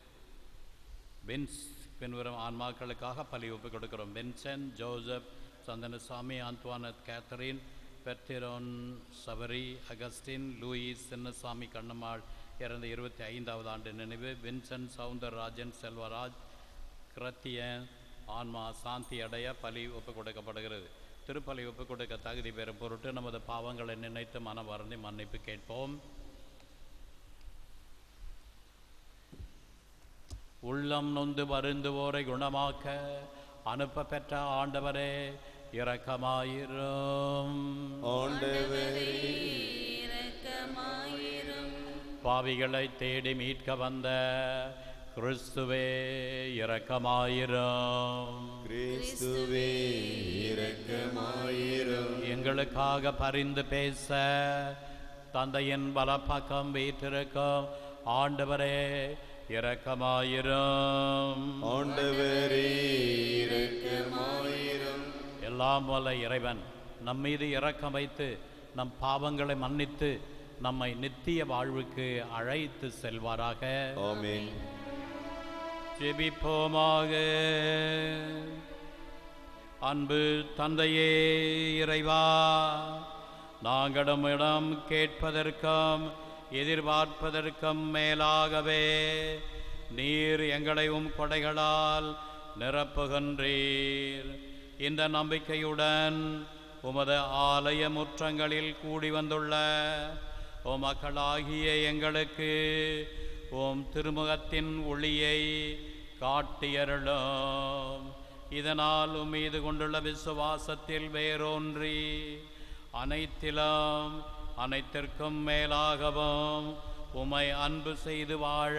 பின்வரும் ஆன்மாக்களுக்காக பலி ஒப்புக் கொடுக்கிறோம். Vincent Joseph Santhanasamy, Antoinette Catherine, பெர்திரோன் சபரி, அகஸ்டின் லூயிஸ் சின்னசாமி கண்ணம்மாள் இறந்த 25வது ஆண்டு நினைவு, வின்சென்ட் சவுந்தரராஜன் செல்வராஜ் கிரத்தியன் ஆன்மா சாந்தி அடைய பலி ஒப்புக் கொடுக்கப்படுகிறது. திருப்பலி ஒப்புக் கொடுக்க தகுதி பெறும் பொருட்டு நமது பாவங்களை நினைத்து மனம் வருந்தி மன்னிப்பு கேட்போம். உள்ளம் நொந்து வருந்துவோரை குணமாக்க அனுப்ப பெற்ற ஆண்டவரே இரக்கமாயிரும். பாவிகளை தேடி மீட்க வந்த கிறிஸ்துவே இரக்கமாயிரும். கிறிஸ்துவே இரக்கமாயிரும். எங்களுக்காக பரிந்து பேச தந்தையின் வலப்பக்கம் வீற்றிருக்கும் ஆண்டவரே இரக்கமாயிரும். ஆண்டவரே இரக்கமாயிரும். எல்லாம் வல்ல இறைவன் நம் மீது இரக்கம் வைத்து நம் பாவங்களை மன்னித்து நம்மை நித்திய வாழ்வுக்கு அழைத்து செல்வாராக. ஆமென். ஜெபிப்போமாக. அன்பு தந்தையே இறைவா, நாங்களிடம் கேட்பதற்கும் எதிர்பார்ப்பதற்கும் மேலாகவே நீர் எங்களை கொடைகளால் நிரப்புகின்றீர். இந்த நம்பிக்கையுடன் உமது ஆலய முற்றங்களில் கூடி வந்துள்ள மக்களாகிய எங்களுக்கு திருமுகத்தின் ஒளியை காட்டியருளும். இதனால் உம்மீது கொண்டுள்ள விசுவாசத்தில் வேரூன்றி அனைத்திலும் அனைத்திற்கும் மேலாகவும் உம்மை அன்பு செய்து வாழ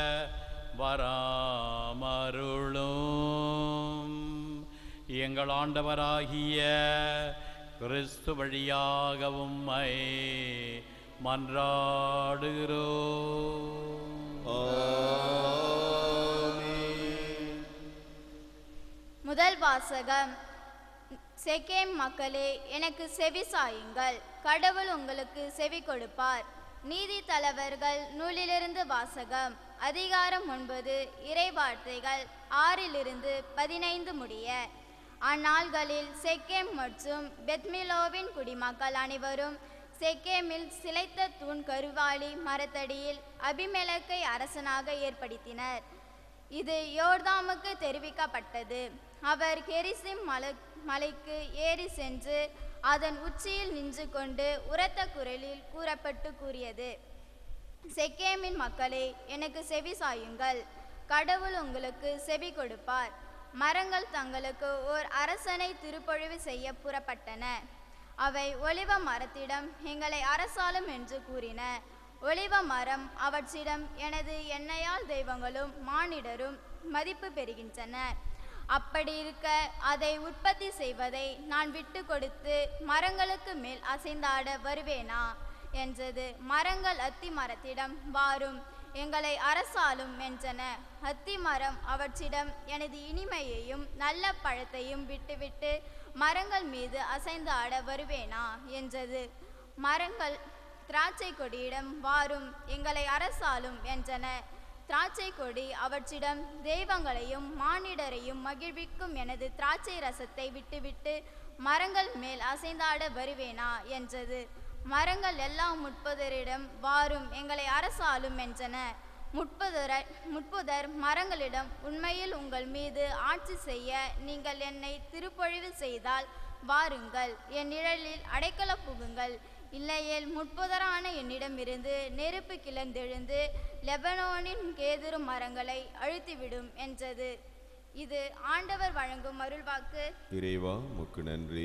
வராமருளும். எங்கள் ஆண்டவராகிய கிறிஸ்து வழியாக உம்மை மன்றாடுகிறோம். முதல் வாசகம். செகேம் மக்களே, எனக்கு செவி சாயுங்கள், கடவுள் உங்களுக்கு செவி கொடுப்பார். நீதி தலைவர்கள் நூலிலிருந்து வாசகம். அதிகாரம் 9, இறைவார்த்தைகள் 6-15 முடிய. அந்நாள்களில் செக்கேம் மற்றும் பெத்மிலோவின் குடிமக்கள் அனைவரும் செக்கேமில் சிலைத்த தூண் கருவாளி மரத்தடியில் அபிமெலக்கை அரசனாக ஏற்படுத்தினர். இது யோர்தாமுக்கு தெரிவிக்கப்பட்டது. அவர் கெரிசிம் மலைக்கு ஏறி சென்று அதன் உச்சியில் நின்று கொண்டு உரத்த குரலில் கூறியது, செக்கேமின் மக்களே, எனக்கு செவி சாயுங்கள், கடவுள் உங்களுக்கு செவி கொடுப்பார். மரங்கள் தங்களுக்கு ஓர் அரசனை திருப்பொழிவு செய்ய புறப்பட்டன. அவை ஒலிவ மரத்திடம் எங்களை அரசாளும் என்று கூறின. ஒலிவ மரம் அவற்றிடம், எனது எண்ணெயால் தெய்வங்களும் மானிடரும் மதிப்பு பெறுகின்றன. அப்படி இருக்க அதை உற்பத்தி செய்வதை நான் விட்டு கொடுத்து மரங்களுக்கு மேல் அசைந்தாட வருவேனா என்றது. மரங்கள் அத்தி மரத்திடம், வாரும், எங்களை அரசாலும் என்றன. அத்தி மரம் அவற்றிடம், எனது இனிமையையும் நல்ல பழத்தையும் விட்டுவிட்டு மரங்கள் மீது அசைந்து ஆட வருவேனா என்றது. மரங்கள் திராட்சை கொடியிடம், வாரும், எங்களை அரசாலும் என்றன. திராட்சை கொடி அவற்றிடம், தெய்வங்களையும் மானிடரையும் மகிழ்விக்கும் எனது திராட்சை ரசத்தை விட்டுவிட்டு மரங்கள் மேல் அசைந்தாட வருவேனா என்றது. மரங்கள் எல்லாம் முட்புதரிடம், வாரும், எங்களை அரசாலும் என்றன. முட்புதர் மரங்களிடம், உண்மையில் உங்கள் மீது ஆட்சி செய்ய நீங்கள் என்னை திருப்பொழிவு செய்தால் வாருங்கள், என் நிழலில் அடைக்கல புகுங்கள். இல்லையேல் முட்புதரான என்னிடமிருந்து நெருப்பு கிளர்ந்தெழுந்து லெபனோனின் கேதுரு மரங்களை அழுத்திவிடும் என்றது. இது ஆண்டவர் வழங்கும் அருள்வாக்கு. இறைவா, உமக்கு நன்றி.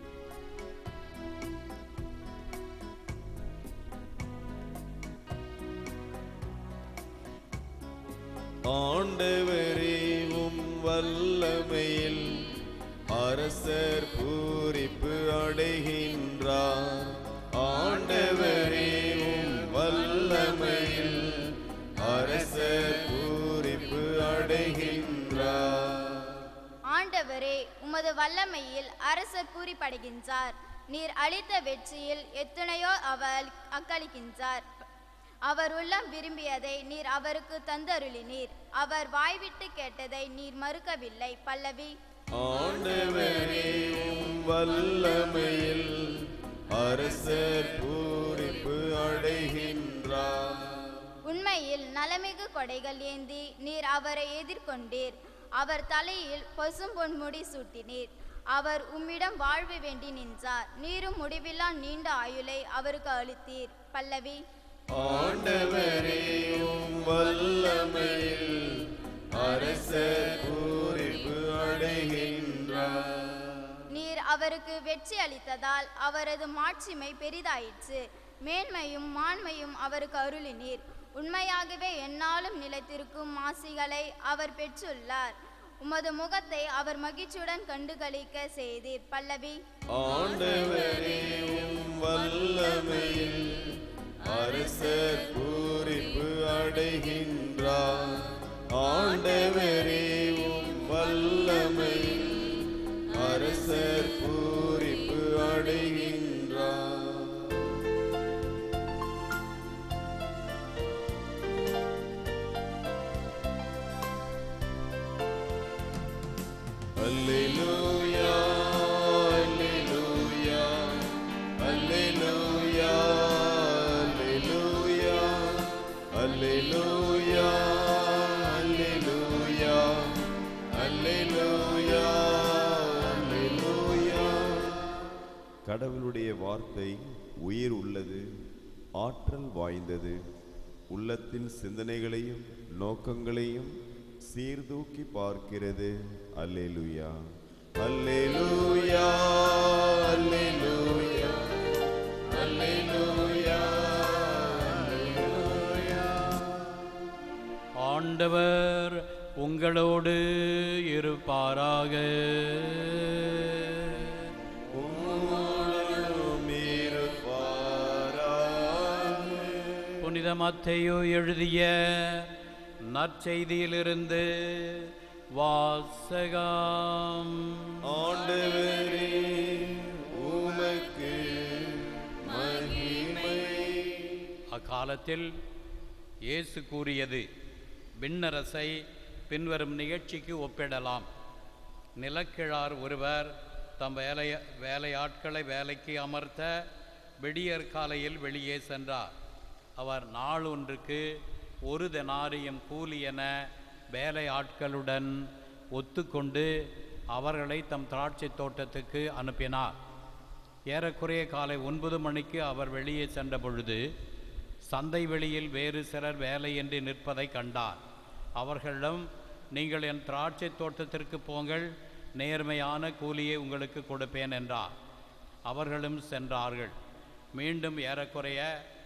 ஆண்டவரே, உம் வல்லமையில் அரசர் பூரிப்பு அடைகின்றார். ஆண்டவரே, உம் வல்லமையில் அரசர் பூரிப்பு அடைகின்றார். ஆண்டவரே, உமது வல்லமையில் அரசர் பூரிப்படைகின்றார். நீர் அளித்த வெற்றியில் எத்தனையோ அவர் அக்களிக்கின்றார். அவர் உள்ளம் விரும்பியதை நீர் அவருக்கு தந்தருளினீர். அவர் வாய்விட்டு கேட்டதை நீர் மறுக்கவில்லை. பல்லவி. ஆண்டவரே, உம் வல்லமையில் அரசர் பூரிப்பு அடைகின்றார். உண்மையில் நலமிகு கொடைகள் ஏந்தி நீர் அவரை எதிர்கொண்டீர். அவர் தலையில் பசும் பொன்முடி சூட்டினீர். அவர் உம்மிடம் வாழ்வு வேண்டி நின்றார். நீரும் முடிவில்லா நீண்ட ஆயுளை அவருக்கு அளித்தீர். பல்லவி. ஆண்டவரே, உம் வல்லமையில் அரசர் பூரிப்பு அடைகின்றார். நீர் அவருக்கு வெற்றி அளித்ததால் அவரது மாட்சிமை பெரிதாயிற்று. மேன்மையும் மாண்மையும் அவருக்கு அருளினீர். உண்மையாகவே எந்நாளும் நிலைத்திருக்கும் ஆசிகளை அவர் பெற்றுள்ளார். உமது முகத்தை அவர் மகிழ்ச்சியுடன் கண்டுகளிக்க செய்தீர். பல்லவி. ஆண்டவரே, உம் வல்லமையில் அரசர் பூரிப்பு அடைகின்றார். ஆண்டவரே, உம் வல்லமையில் அரசர் பூரிப்பு அடைகின்றார். அல்லேலூயா, அல்லேலூயா, அல்லேலூயா, அல்லேலூயா, அல்லேலூயா, அல்லேலூயா, அல்லேலூயா. கடவுளுடைய வார்த்தை உயிர் உள்ளது, ஆற்றல் வாய்ந்தது. உள்ளத்தின் சிந்தனைகளையும் நோக்கங்களையும் சீர்தூக்கி பார்க்கிறது. அல்லேலூயா, அல்லேலூயா, அல்லேலூயா, அல்லேலூயா, அல்லேலூயா. ஆண்டவர் உங்களோடு இருப்பாராக. உம்மோடும் இருப்பாராக. புனித மத்தேயு எழுதிய நற்செய்தியிலிருந்து வாசகம். ஆண்டவரே, உமக்கு மகிமை. அக்காலத்தில் இயேசு கூறியது, விண்ணரசை பின்வரும் நிகழ்ச்சிக்கு ஒப்பிடலாம். நிலக்கிழார் ஒருவர் தம் வேலையாட்களை வேலைக்கு அமர்த்த விடியற் காலையில் வெளியே சென்றார். அவர் நாள் ஒன்றுக்கு 1 தெனாரியம் கூலி என வேலையாட்களுடன் ஒத்துக்கொண்டு அவர்களை தம் திராட்சை தோட்டத்துக்கு அனுப்பினார். ஏறக்குறைய காலை 9 மணிக்கு அவர் வெளியே சென்ற பொழுது சந்தை வெளியில் வேறு சிலர் வேலையின்றி நிற்பதை கண்டார். அவர்களிடம், நீங்கள் என் திராட்சை தோட்டத்திற்கு போங்கள், நேர்மையான கூலியை உங்களுக்கு கொடுப்பேன் என்றார். அவர்களும் சென்றார்கள். மீண்டும் ஏறக்குறைய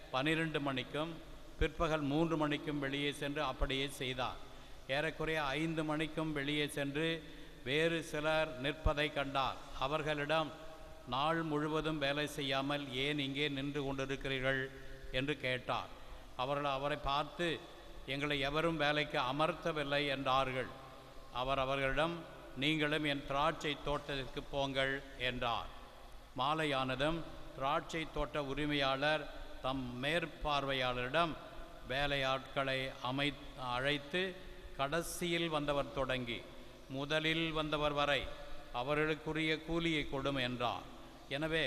12 மணிக்கும் பிற்பகல் 3 மணிக்கும் வெளியே சென்று அப்படியே செய்தார். ஏறக்குறைய 5 மணிக்கும் வெளியே சென்று வேறு சிலர் நிற்பதை கண்டார். அவர்களிடம், நாள் முழுவதும் வேலை செய்யாமல் ஏன் இங்கே நின்று கொண்டிருக்கிறீர்கள் என்று கேட்டார். அவர்கள் அவரை பார்த்து, எங்களை எவரும் வேலைக்கு அமர்த்தவில்லை என்றார்கள். அவர் அவர்களிடம், நீங்களும் என் திராட்சை தோட்டத்திற்கு போங்கள் என்றார். மாலையானதும் திராட்சை தோட்ட உரிமையாளர் தம் மேற்பார்வையாளரிடம் வேலையாட்களை அழைத்து, கடைசியில் வந்தவர் தொடங்கி முதலில் வந்தவர் வரை அவர்களுக்குரிய கூலியை கொடும் என்றார். எனவே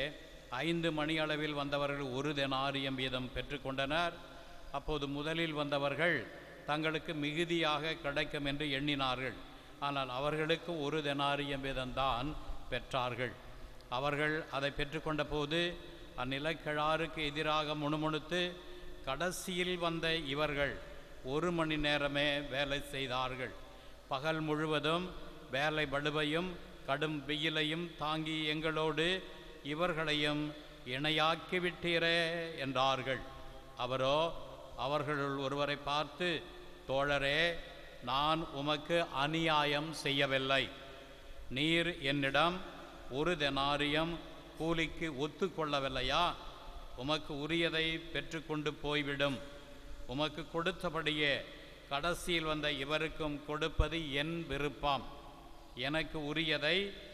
5 மணி அளவில் வந்தவர்கள் 1 தெனாரியம் வீதம் பெற்றுக்கொண்டனர். அப்போது முதலில் வந்தவர்கள் தங்களுக்கு மிகுதியாக கிடைக்கும் என்று எண்ணினார்கள். ஆனால் அவர்களுக்கு 1 தெனாரியம் வீதம்தான் பெற்றார்கள். அவர்கள் அதை பெற்றுக்கொண்ட போது அந்நிலக்கிழாருக்கு எதிராக முணுமுணுத்து, கடைசியில் வந்த இவர்கள் 1 மணி நேரமே வேலை செய்தார்கள். பகல் முழுவதும் வேலை பளுவையும் கடும் வெயிலையும் தாங்கி எங்களோடு இவர்களையும் இணையாக்கிவிட்டீரே என்றார்கள். அவரோ அவர்களுள் ஒருவரை பார்த்து, தோழரே, நான் உமக்கு அநியாயம் செய்யவில்லை. நீர் என்னிடம் 1 தெனாரியம் கூலிக்கு ஒத்துக்கொள்ளவில்லையா? உமக்கு உரியதை பெற்றுக்கொண்டு போய்விடும். உமக்கு கொடுத்தபடியே கடைசியில் வந்த இவருக்கும் கொடுப்பது என் விருப்பம். எனக்கு உரியதை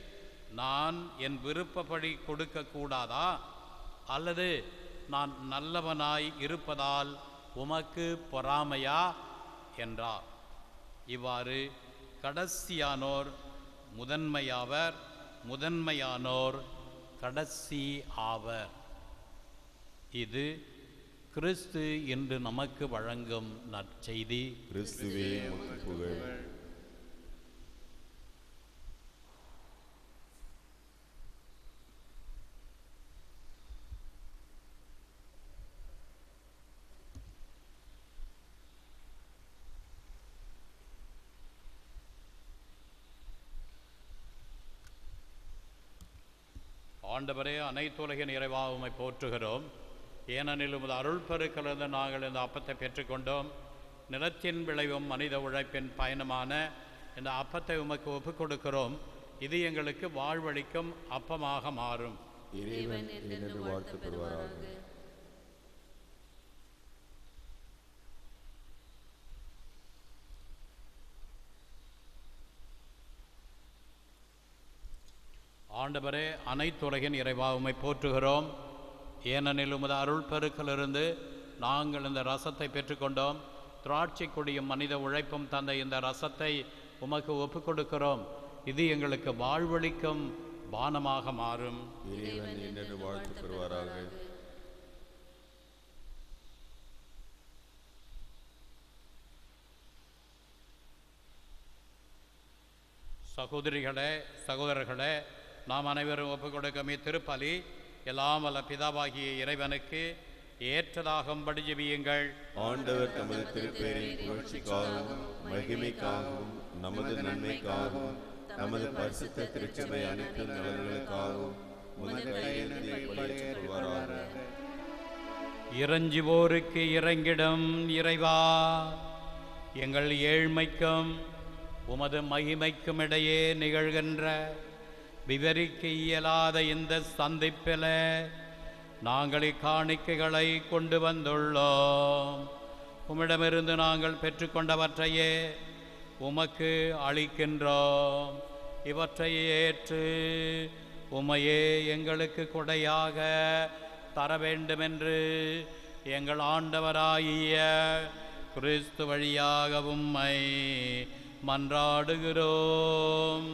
நான் என் விருப்பப்படி கொடுக்கக்கூடாதா? அல்லது நான் நல்லவனாய் இருப்பதால் உமக்கு பொறாமையா என்றார். இவ்வாறு கடைசியானோர் முதன்மையாவர், முதன்மையானோர் கடைசி ஆவர். இது கிறிஸ்து என்று நமக்கு வழங்கும் நற்செய்தி. கிறிஸ்துவே உமக்கு புகழ். ஆண்டவரே, அனைத்துலகின் இறைவா, உம்மை போற்றுகிறோம். ஏனெனில் உமது அருள் பெருக்கிலிருந்து நாங்கள் இந்த அப்பத்தை பெற்றுக்கொண்டோம். நிலத்தின் விளைவும் மனித உழைப்பின் பயணமான இந்த அப்பத்தை உமக்கு ஒப்புக் கொடுக்கிறோம். இது எங்களுக்கு வாழ்வளிக்கும் அப்பமாக மாறும். இறைவன் என்று வாழ்த்து பெறுவாராக. ஆண்டவரே, அனைத்துலகின் இறைவா, உம்மை போற்றுகிறோம். ஏனெனில் உமது அருள் பெருக்கிலிருந்து நாங்கள் இந்த ரசத்தை பெற்றுக்கொண்டோம். திராட்சை கொடியும் மனித உழைப்பும் தந்த இந்த ரசத்தை உமக்கு ஒப்புக் கொடுக்கிறோம். இது எங்களுக்கு வாழ்வளிக்கும் பானமாக மாறும். இறைவன் என்று வாழ்த்து பெறுவாராக. சகோதரிகளே, சகோதரர்களே, நாம் அனைவரும் ஒப்புக் கொடுக்கும் இத்திருப்பலி எல்லாம் வல்ல பிதாவாகிய இறைவனுக்கு ஏற்றதாகும்படி ஜெபியுங்கள். ஆண்டவர் தமது திருப்பெயரின் புகழ்ச்சிக்காகவும் மகிமைக்காகவும் நமது நன்மைக்காகவும் நமது பரிசுத்த திருச்சபை அனைத்து நலன்களுக்காகவும் உமது கையெழுத்தை ஏற்றுக்கொள்வாராக. இறைஞ்சுவோருக்கு இறங்கிடும் இறைவா, எங்கள் ஏழ்மைக்கும் உமது மகிமைக்கும் இடையே நிகழ்கின்ற விவரிக்க இயலாத இந்த சந்திப்பில் நாங்கள் இக்காணிக்கைகளை கொண்டு வந்துள்ளோம். உம்மிடமிருந்து நாங்கள் பெற்றுக்கொண்டவற்றையே உமக்கு அளிக்கின்றோம். இவற்றை ஏற்று உமையே எங்களுக்கு கொடையாக தர வேண்டுமென்று எங்கள் ஆண்டவராகிய கிறிஸ்து வழியாக உம்மை மன்றாடுகிறோம்.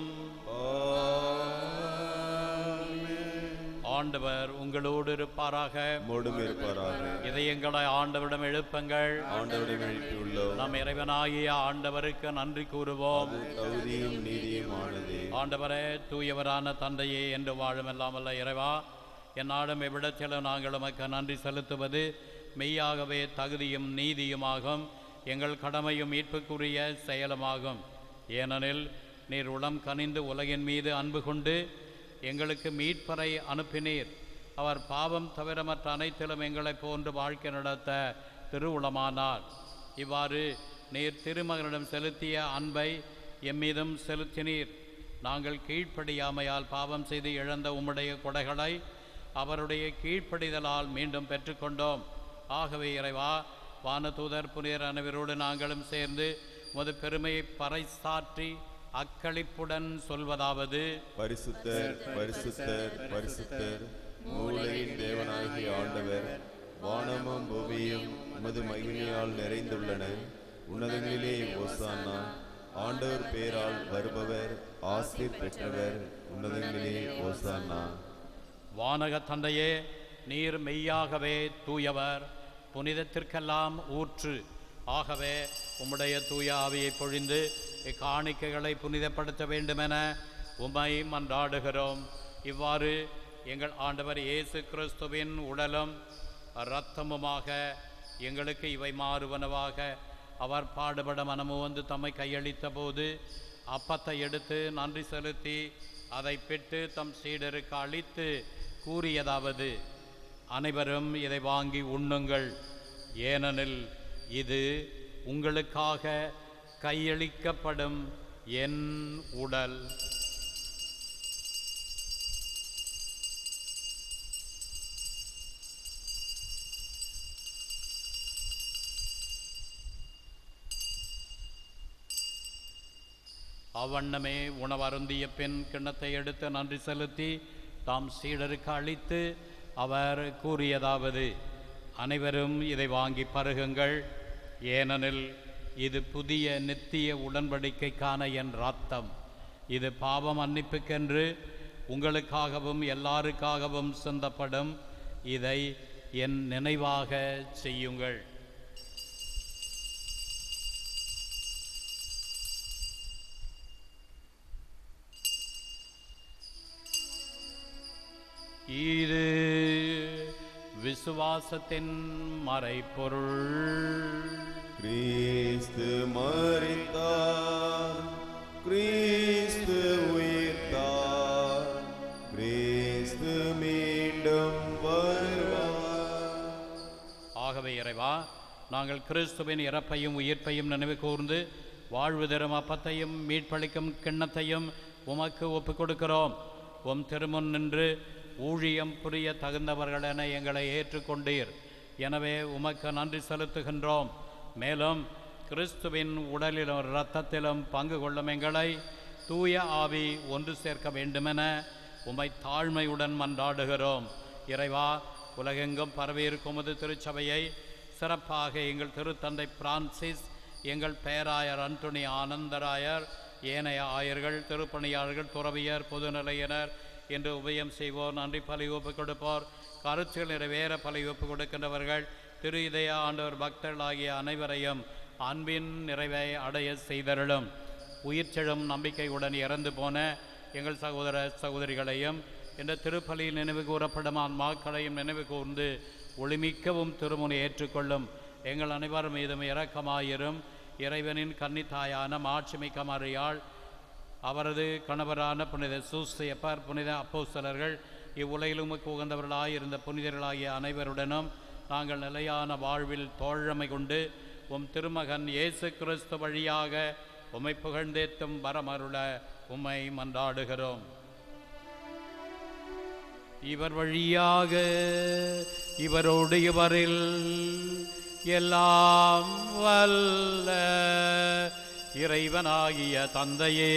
ஆண்டவர் உங்களோடு இருப்பாராக. இதை எங்களை ஆண்டவரிடம் எழுப்புங்கள். ஆண்டவரிடம் எழுப்பியுள்ளோம். நம் இறைவனாகிய ஆண்டவருக்கு நன்றி கூறுவோம். தகுதியும் நீதியுமானதே. ஆண்டவரே, தூயவரான தந்தையே, என்று வாழும் எல்லாமல்ல இறைவா, எந்நாடும் எவ்விடத்திலும் நாங்கள் உமக்கு நன்றி செலுத்துவது மெய்யாகவே தகுதியும் நீதியுமாகும். எங்கள் கடமையும் மீட்புக்குரிய செயலுமாகும். ஏனெனில் நீர் உளம் கனிந்து உலகின் மீது அன்பு கொண்டு எங்களுக்கு மீட்பரை அனுப்பினீர். அவர் பாவம் தவிர மற்ற அனைத்திலும் எங்களை போன்று வாழ்க்கை நடத்த திருவுளமானார். இவ்வாறு நீர் திருமகனிடம் செலுத்திய அன்பை எம்மீதும் செலுத்தினீர். நாங்கள் கீழ்ப்படியாமையால் பாவம் செய்து இழந்த உம்முடைய கொடைகளை அவருடைய கீழ்ப்படிதலால் மீண்டும் பெற்றுக்கொண்டோம். ஆகவே இறைவா, வானதூதர் புனிதர் அனைவரோடு நாங்களும் சேர்ந்து உமது பெருமையை பறைசாற்றி அக்களிப்புடன் சொல்வதாவது: பரிசுத்தர் பரிசுத்தர் பரிசுத்தர், மூலையின் தேவனாகிய ஆண்டவர், வானமும் பூமியும் உமது மகிமையால் நிறைந்துள்ளன. உன்னதங்களிலே ஓசானா. ஆண்டவர் பேரால் வருபவர் ஆசீர் பெற்றவர். உன்னதங்களிலே ஓசானா. வானக தந்தையே, நீர் மெய்யாகவே தூயவர், புனிதத்திற்கெல்லாம் ஊற்று. ஆகவே உம்முடைய தூய ஆவியை பொழிந்து இக்காணிக்கைகளை புனிதப்படுத்த வேண்டுமென உம்மை மன்றாடுகிறோம். இவ்வாறு எங்கள் ஆண்டவர் இயேசு கிறிஸ்துவின் உடலும் இரத்தமுமாக எங்களுக்கு இவை மாறுவனவாக. அவர் பாடுபட மனமுவந்து தம்மை கையளித்த போது அப்பத்தை எடுத்து நன்றி செலுத்தி அதை பெற்று தம் சீடருக்கு அளித்து கூறியதாவது: அனைவரும் இதை வாங்கி உண்ணுங்கள், ஏனெனில் இது உங்களுக்காக கையளிக்கப்படும் என் உடல். அவ்வண்ணமே உணவருந்திய பின் கிண்ணத்தை எடுத்து நன்றி செலுத்தி தாம் சீடருக்கு அளித்து அவர் கூறியதாவது: அனைவரும் இதை வாங்கி பருகுங்கள், ஏனெனில் இது புதிய நித்திய உடன்படிக்கைக்கான என் இரத்தம். இது பாவம் மன்னிப்புக்கென்று உங்களுக்காகவும் எல்லாருக்காகவும் சிந்தப்படும். இதை என் நினைவாக செய்யுங்கள். இது விசுவாசத்தின் மறைபொருள். கிறிஸ்து மரித்தார், கிறிஸ்து உயிர்த்தார், கிறிஸ்து மீண்டும் வருவார். ஆகவே இறைவா, நாங்கள் கிறிஸ்துவின் இறப்பையும் உயிர்ப்பையும் நினைவு கூர்ந்து வாழ்வு தரும் அப்பத்தையும் மீட்பளிக்கும் கிண்ணத்தையும் உமக்கு ஒப்புக் கொடுக்கிறோம். உம் திருமுன் நின்று ஊழியம் புரிய தகுந்தவர்கள் என எங்களை ஏற்றுக்கொண்டீர். எனவே உமக்கு நன்றி செலுத்துகின்றோம். மேலும் கிறிஸ்துவின் உடலிலும் இரத்தத்திலும் பங்கு கொள்ளும் எங்களை தூய ஆவி ஒன்று சேர்க்க வேண்டுமென உம்மை தாழ்மையுடன் மன்றாடுகிறோம். இறைவா, உலகெங்கும் பரவியிருக்கும் உமது திருச்சபையை சிறப்பாக எங்கள் திருத்தந்தை பிரான்சிஸ், எங்கள் பேராயர் அன்டோனி ஆனந்தராயர், ஏனைய ஆயர்கள், திருப்பணியாளர்கள், துறவியர், பொதுநிலையினர் என்று உபயம் செய்வோர், நன்றி பலி ஒப்புக் கொடுப்போர், கருத்துகள் நிறைவேற பலி ஒப்புக் கொடுக்கின்றவர்கள், திரு இதய ஆண்டவர் பக்தர்கள் ஆகிய அனைவரையும் அன்பின் நிறைவை அடைய செய்தருளும். உயிர்ச்செழும் நம்பிக்கையுடன் இறந்து போன எங்கள் சகோதர சகோதரிகளையும் இந்த திருப்பலியில் நினைவு கூறப்படும் ஆன்மாக்களையும் நினைவு கூர்ந்து ஒளிமிக்கவும் திருமுனை ஏற்றுக்கொள்ளும் எங்கள் அனைவர் மீதும் இரக்கமாயிரும். இறைவனின் கன்னித்தாயான மாட்சிமிக்க மரியாள், அவரது கணவரான புனித சூசையப்பர், புனித அப்போஸ்தலர்கள், இவ்வுலகில் உமக்கு உகந்தவர்களாயிருந்த புனிதர்களாகிய அனைவருடனும் நாங்கள் நிலையான வாழ்வில் தோழமை கொண்டு உம் திருமகன் இயேசு கிறிஸ்து வழியாக உம்மை புகழ்ந்தேத்தும் வரமருள உம்மை மன்றாடுகிறோம். இவர் வழியாக இவரோடு இவரில் எல்லாம் வல்ல இறைவனாகிய தந்தையே,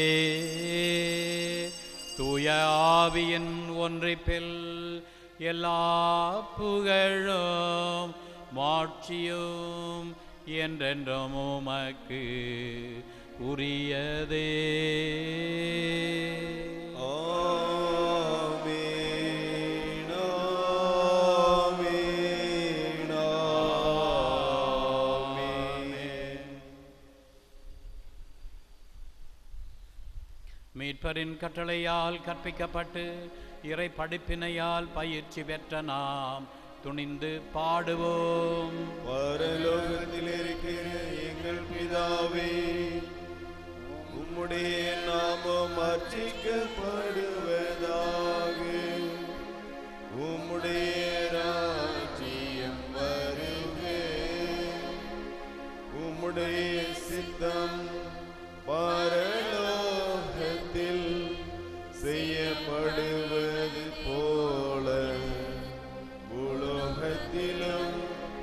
தூய ஆவியின் ஒன்றிப்பில் எல்லா புகழும் மாட்சியும் என்றென்றும் உமக்கு உரியதே. மீட்பரின் கட்டளையால் கற்பிக்கப்பட்டு இறை படிப்பினையால் பயிற்சி பெற்ற நாம் துணிந்து பாடுவோம். பரலோகத்தில் இருக்கிற எங்கள் பிதாவே, உம்முடைய நாமம் அர்ச்சிக்கப்படுவதாக. உம்முடைய ராஜ்யம் வருக. உம்முடைய சித்தம் பரலோகத்தில் செய்யப்படுவது போல பூலோகத்திலும்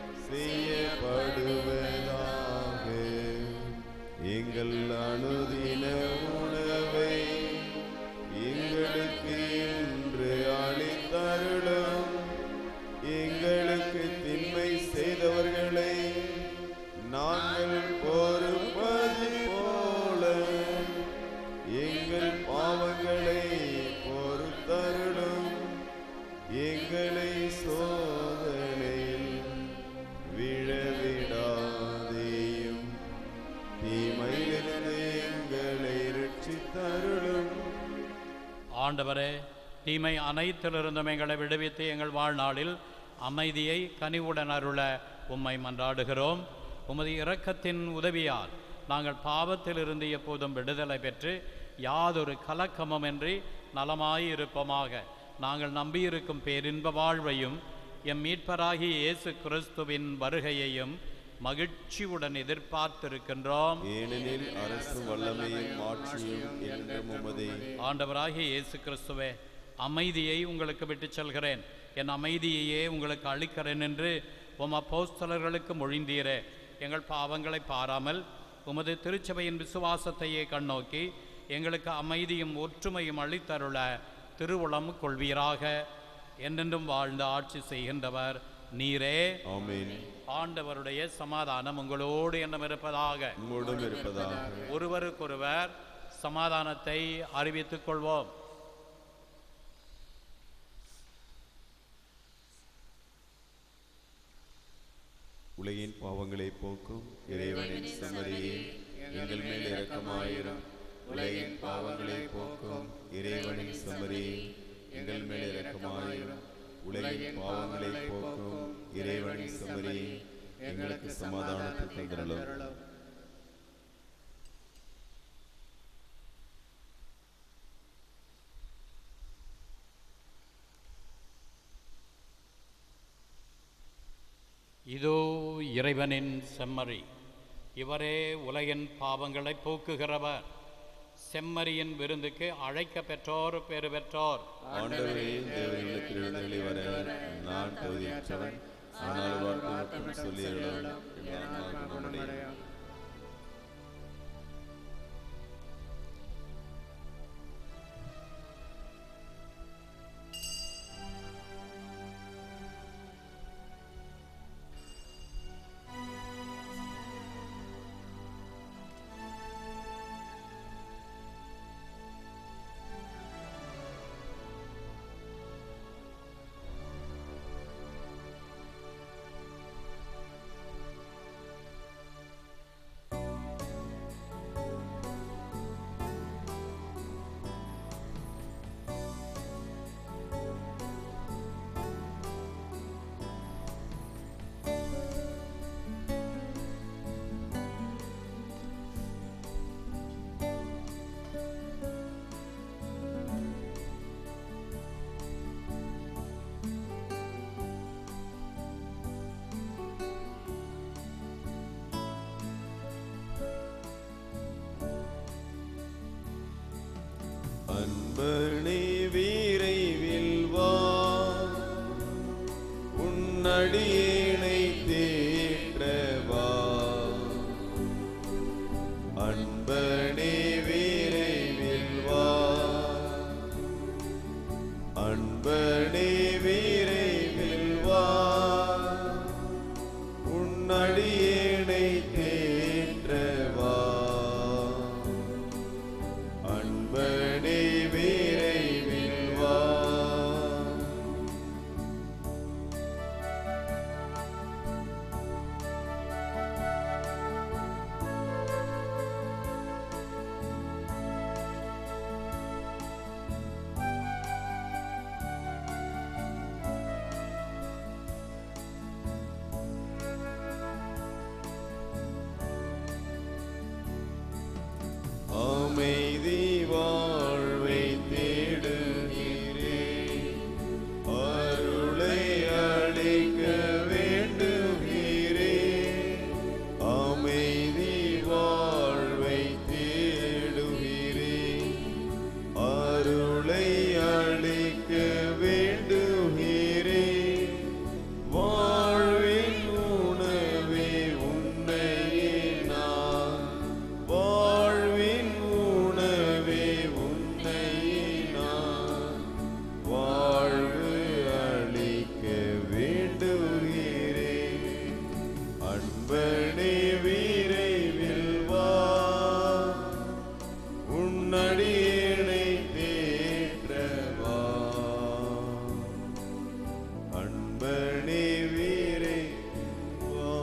செய்யப்படுவதாக. எங்கள் அனுதின உணவை எங்களுக்கு இன்று அளித்தருளும். எங்களுக்கு திண்மை செய்தவர்களை நாங்கள் பொறுப்பது போல எங்கள் பாவங்களை பொறுத்தருளும். எங்களை சோதனையில் விழவிடாதேயும், தீமையிலிருந்து எங்களை ரட்சித்தருளும். ஆண்டவரே, தீமை அனைத்திலிருந்தும் எங்களை விடுவித்து எங்கள் வாழ்நாளில் அமைதியை கனிவுடன் அருள உம்மை மன்றாடுகிறோம். உமது இரக்கத்தின் உதவியால் நாங்கள் பாவத்திலிருந்து எப்போதும் விடுதலை பெற்று யாதொரு கலக்கமுமின்றி நலமாயிருப்போமாக. நாங்கள் நம்பியிருக்கும் பேரின்ப வாழ்வையும் எம் மீட்பராகிய இயேசு கிறிஸ்துவின் வருகையையும் மகிழ்ச்சியுடன் எதிர்பார்த்திருக்கின்றோம். ஏனெனில் அரசு வல்லமையும் மாட்சியும் என்றும் உமதே. ஆண்டவராகிய இயேசு கிறிஸ்துவே, அமைதியை உங்களுக்கு விட்டுச் செல்கிறேன், என் அமைதியையே உங்களுக்கு அளிக்கிறேன் என்று உம் அப்போஸ்தலர்களுக்கு மொழிந்தீரே. எங்கள் பாவங்களை பாராமல் உமது திருச்சபையின் விசுவாசத்தையே கண்ணோக்கி எங்களுக்கு அமைதியும் ஒற்றுமையும் அளித்தருள திருவுளம் கொள்வீராக. என்றென்றும் வாழ்ந்து ஆட்சி செய்கின்றவர் நீரே. ஆமென். ஆண்டவருடைய சமாதானம் உங்களோடு எண்ணம் இருப்பதாக. உம்மோடும் இருப்பதாக. ஒருவருக்கொருவர் சமாதானத்தை அறிவித்துக் கொள்வோம். உலகின் பாவங்களை போக்கும் இறைவனின் செம்மறியே, எங்கள் மேல் இரக்கமாயிரும். உலகின் பாவங்களை போக்கும் இறைவனின் செம்மறியே, எங்கள் மேல் இரக்கமாயிரும். உலகின் பாவங்களை போக்கும் இறைவனின் செம்மறியே, எங்களுக்கு சமாதானத்தை தந்தருளும். இதோ இறைவனின் செம்மறி, இவரே உலகின் பாவங்களை போக்குகிறவர். செம்மறியின் விருந்துக்கு அழைக்க பெற்றோர் பேறு பெற்றோர். ஆண்டவரே, தேவனிடத்தில் எழுந்தருளி வர நான் தகுதியற்றவன். ஆனால் வார்த்தை மட்டும் சொல்லியருளும், என் ஆன்மா குணமடையும். அன்பனே விரைவில் வா, உன்னடியேனை தேற்றவா. அன்பனே விரைவில் வா. அமைதி வாழ்வை தேடுகிறேன், அருளை அளிக்க வேண்டுகிறேன். அமைதி வாழ்வை தேடுகிறேன், அருளை அளிக்க வேண்டுகிறேன். வாழ்வின் உணவே உன்னையே நான், வாழ்வின் உணவே உன்னையே நான், வாழ்வு அளிக்க வேண்டுகிறேன். அன்பனே விரைவில் வா, உன்னடியேனை தேற்றவா. அன்பனே விரைவில் வா.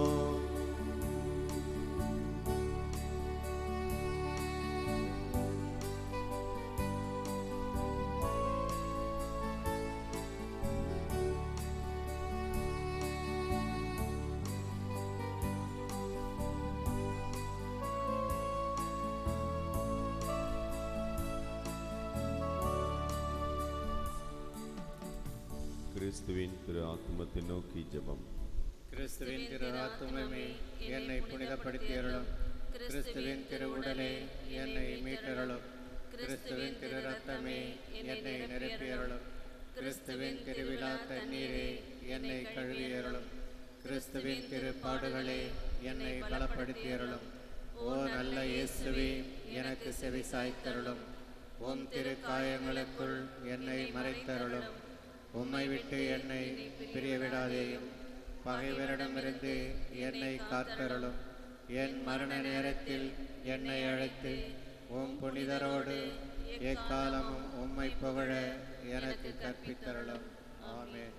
கிறிஸ்துவின் திரு ஆத்துமத்தை நோக்கி ஜெபம். கிறிஸ்துவின் திரு ஆத்துமமே என்னை புனிதப்படுத்தியருளும். கிறிஸ்துவின் திரு உடலே என்னை மீட்டருளும். கிறிஸ்துவின் திரு ரத்தமே என்னை நிரப்பியருளும். கிறிஸ்துவின் திருவிழா தண்ணீரே என்னை கழுவியருளும். கிறிஸ்துவின் திரு பாடுகளே என்னை பலப்படுத்தியருளும். ஓ நல்ல இயேசுவே, எனக்கு செவி சாய்த்தருளும். உம் திரு காயங்களுக்குள் என்னை மறைத்தருளும். உம்மை விட்டு என்னை பிரியவிடாதேயும். பகைவரிடமிருந்து என்னை காத்தருளும். என் மரண நேரத்தில் என்னை அழைத்து உம் புனிதரோடு எக்காலமும் உம்மை புகழ எனக்கு கற்பித்தருளும். ஆமென்.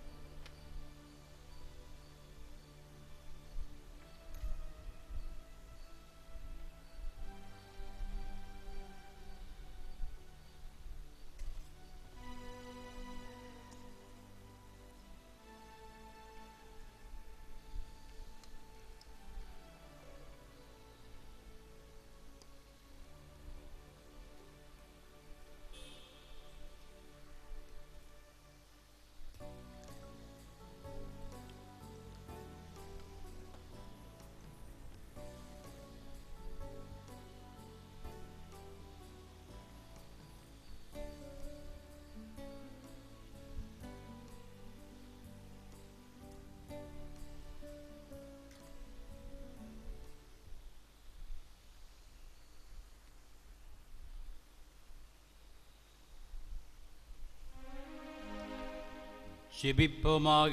ஜெபிப்போமாக.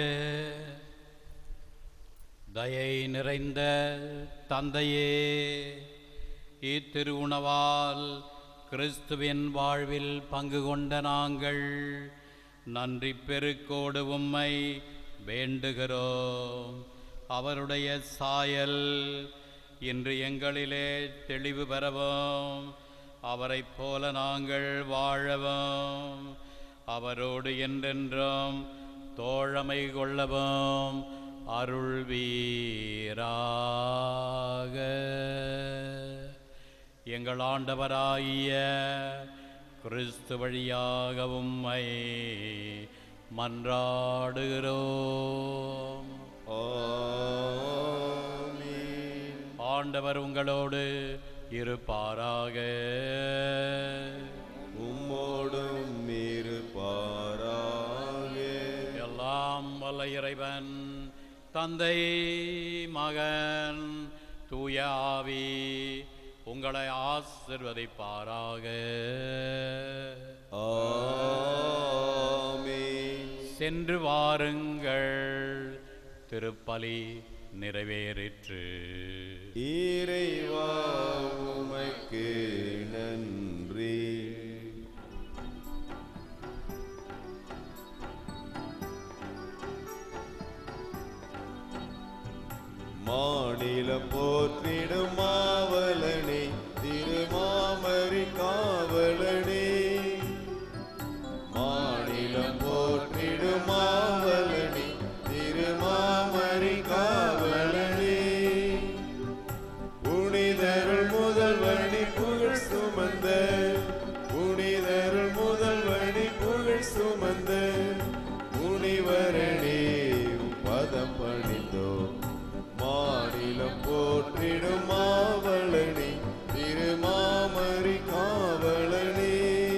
தயை நிறைந்த தந்தையே, இத்திருவுணவால் கிறிஸ்துவின் வாழ்வில் பங்கு கொண்ட நாங்கள் நன்றி பெருக்கோடு உம்மை வேண்டுகிறோம். அவருடைய சாயல் இன்று எங்களிலே தெளிவு பெறவும், அவரைப் போல நாங்கள் வாழவும், அவரோடு என்றென்றும் தோழமை கொள்ளவும் அருள்வீராக. எங்கள் ஆண்டவராகிய கிறிஸ்து வழியாக உம்மை மன்றாடுகிறோம். ஆமென். ஆண்டவர் உங்களோடு இருப்பாராக. உம்மோடும் இருப்பாராக. எல்லாம் வல்ல இறைவன் தந்தை, மகன், தூய ஆவி உங்களை ஆசிர்வதிப்பாராக. ஆமென். சென்று வாருங்கள், திருப்பலி நிறைவேறிற்று. இறைவா உமக்கு நன்றி. மாநிலம் போற்றிடும் மாவலனே, திருமாமரி காவலனே. மாநிலம் போற்றிடும் மாவலனே, திருமாமரி காவலனே. புனிதருள் முதல்வனி புகழ் சுமந்த, புனிதருள் முதல்வனி புகழ் சுமந்த, முனிவரணே பதம் பணிந்தோ. மாநிலம் போற்றிடும் மாவலனே, திருமாமரி காவலனே.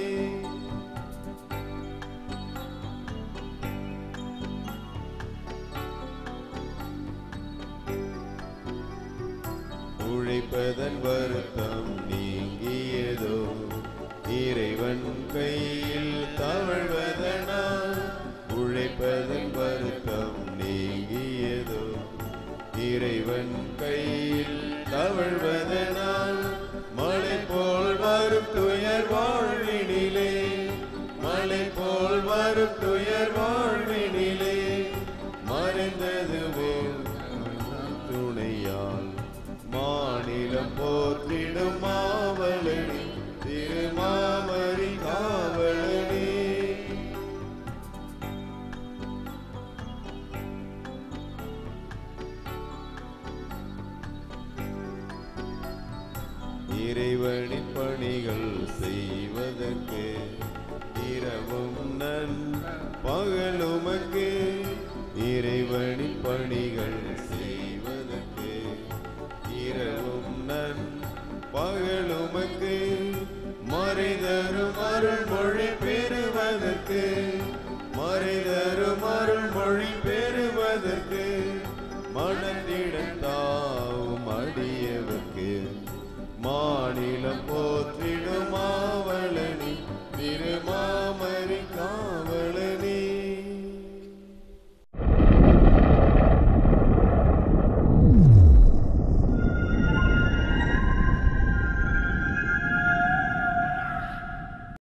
உழைப்பதன் வருத்தம் நீங்கியதோ, இறைவன் கையில் தவழ்வதனால். உழைப்பதன் வருத்தம் நீங்கியதோ, இறைவன் கையில் தவழ்வதனால். மழை போல் வரும் துயர் வாழ்வினிலே, மழை போல் வரும் துயர் வாழ்வினிலே. மறைந்ததுவோ துணையால். மாநிலம் போற்றிடும் மாவலனே, திருமாமரி காவலனே. இறைவனின் பணிகள் செய்வதற்கு இரவும் நன் பகலுமக்கு. இறைவனின் பணிகள் செய்வதற்கு இரவும் நன் பகலுமக்கு. மறைதரும் அருள்மொழி பெறுவதற்கு, மறைதரும்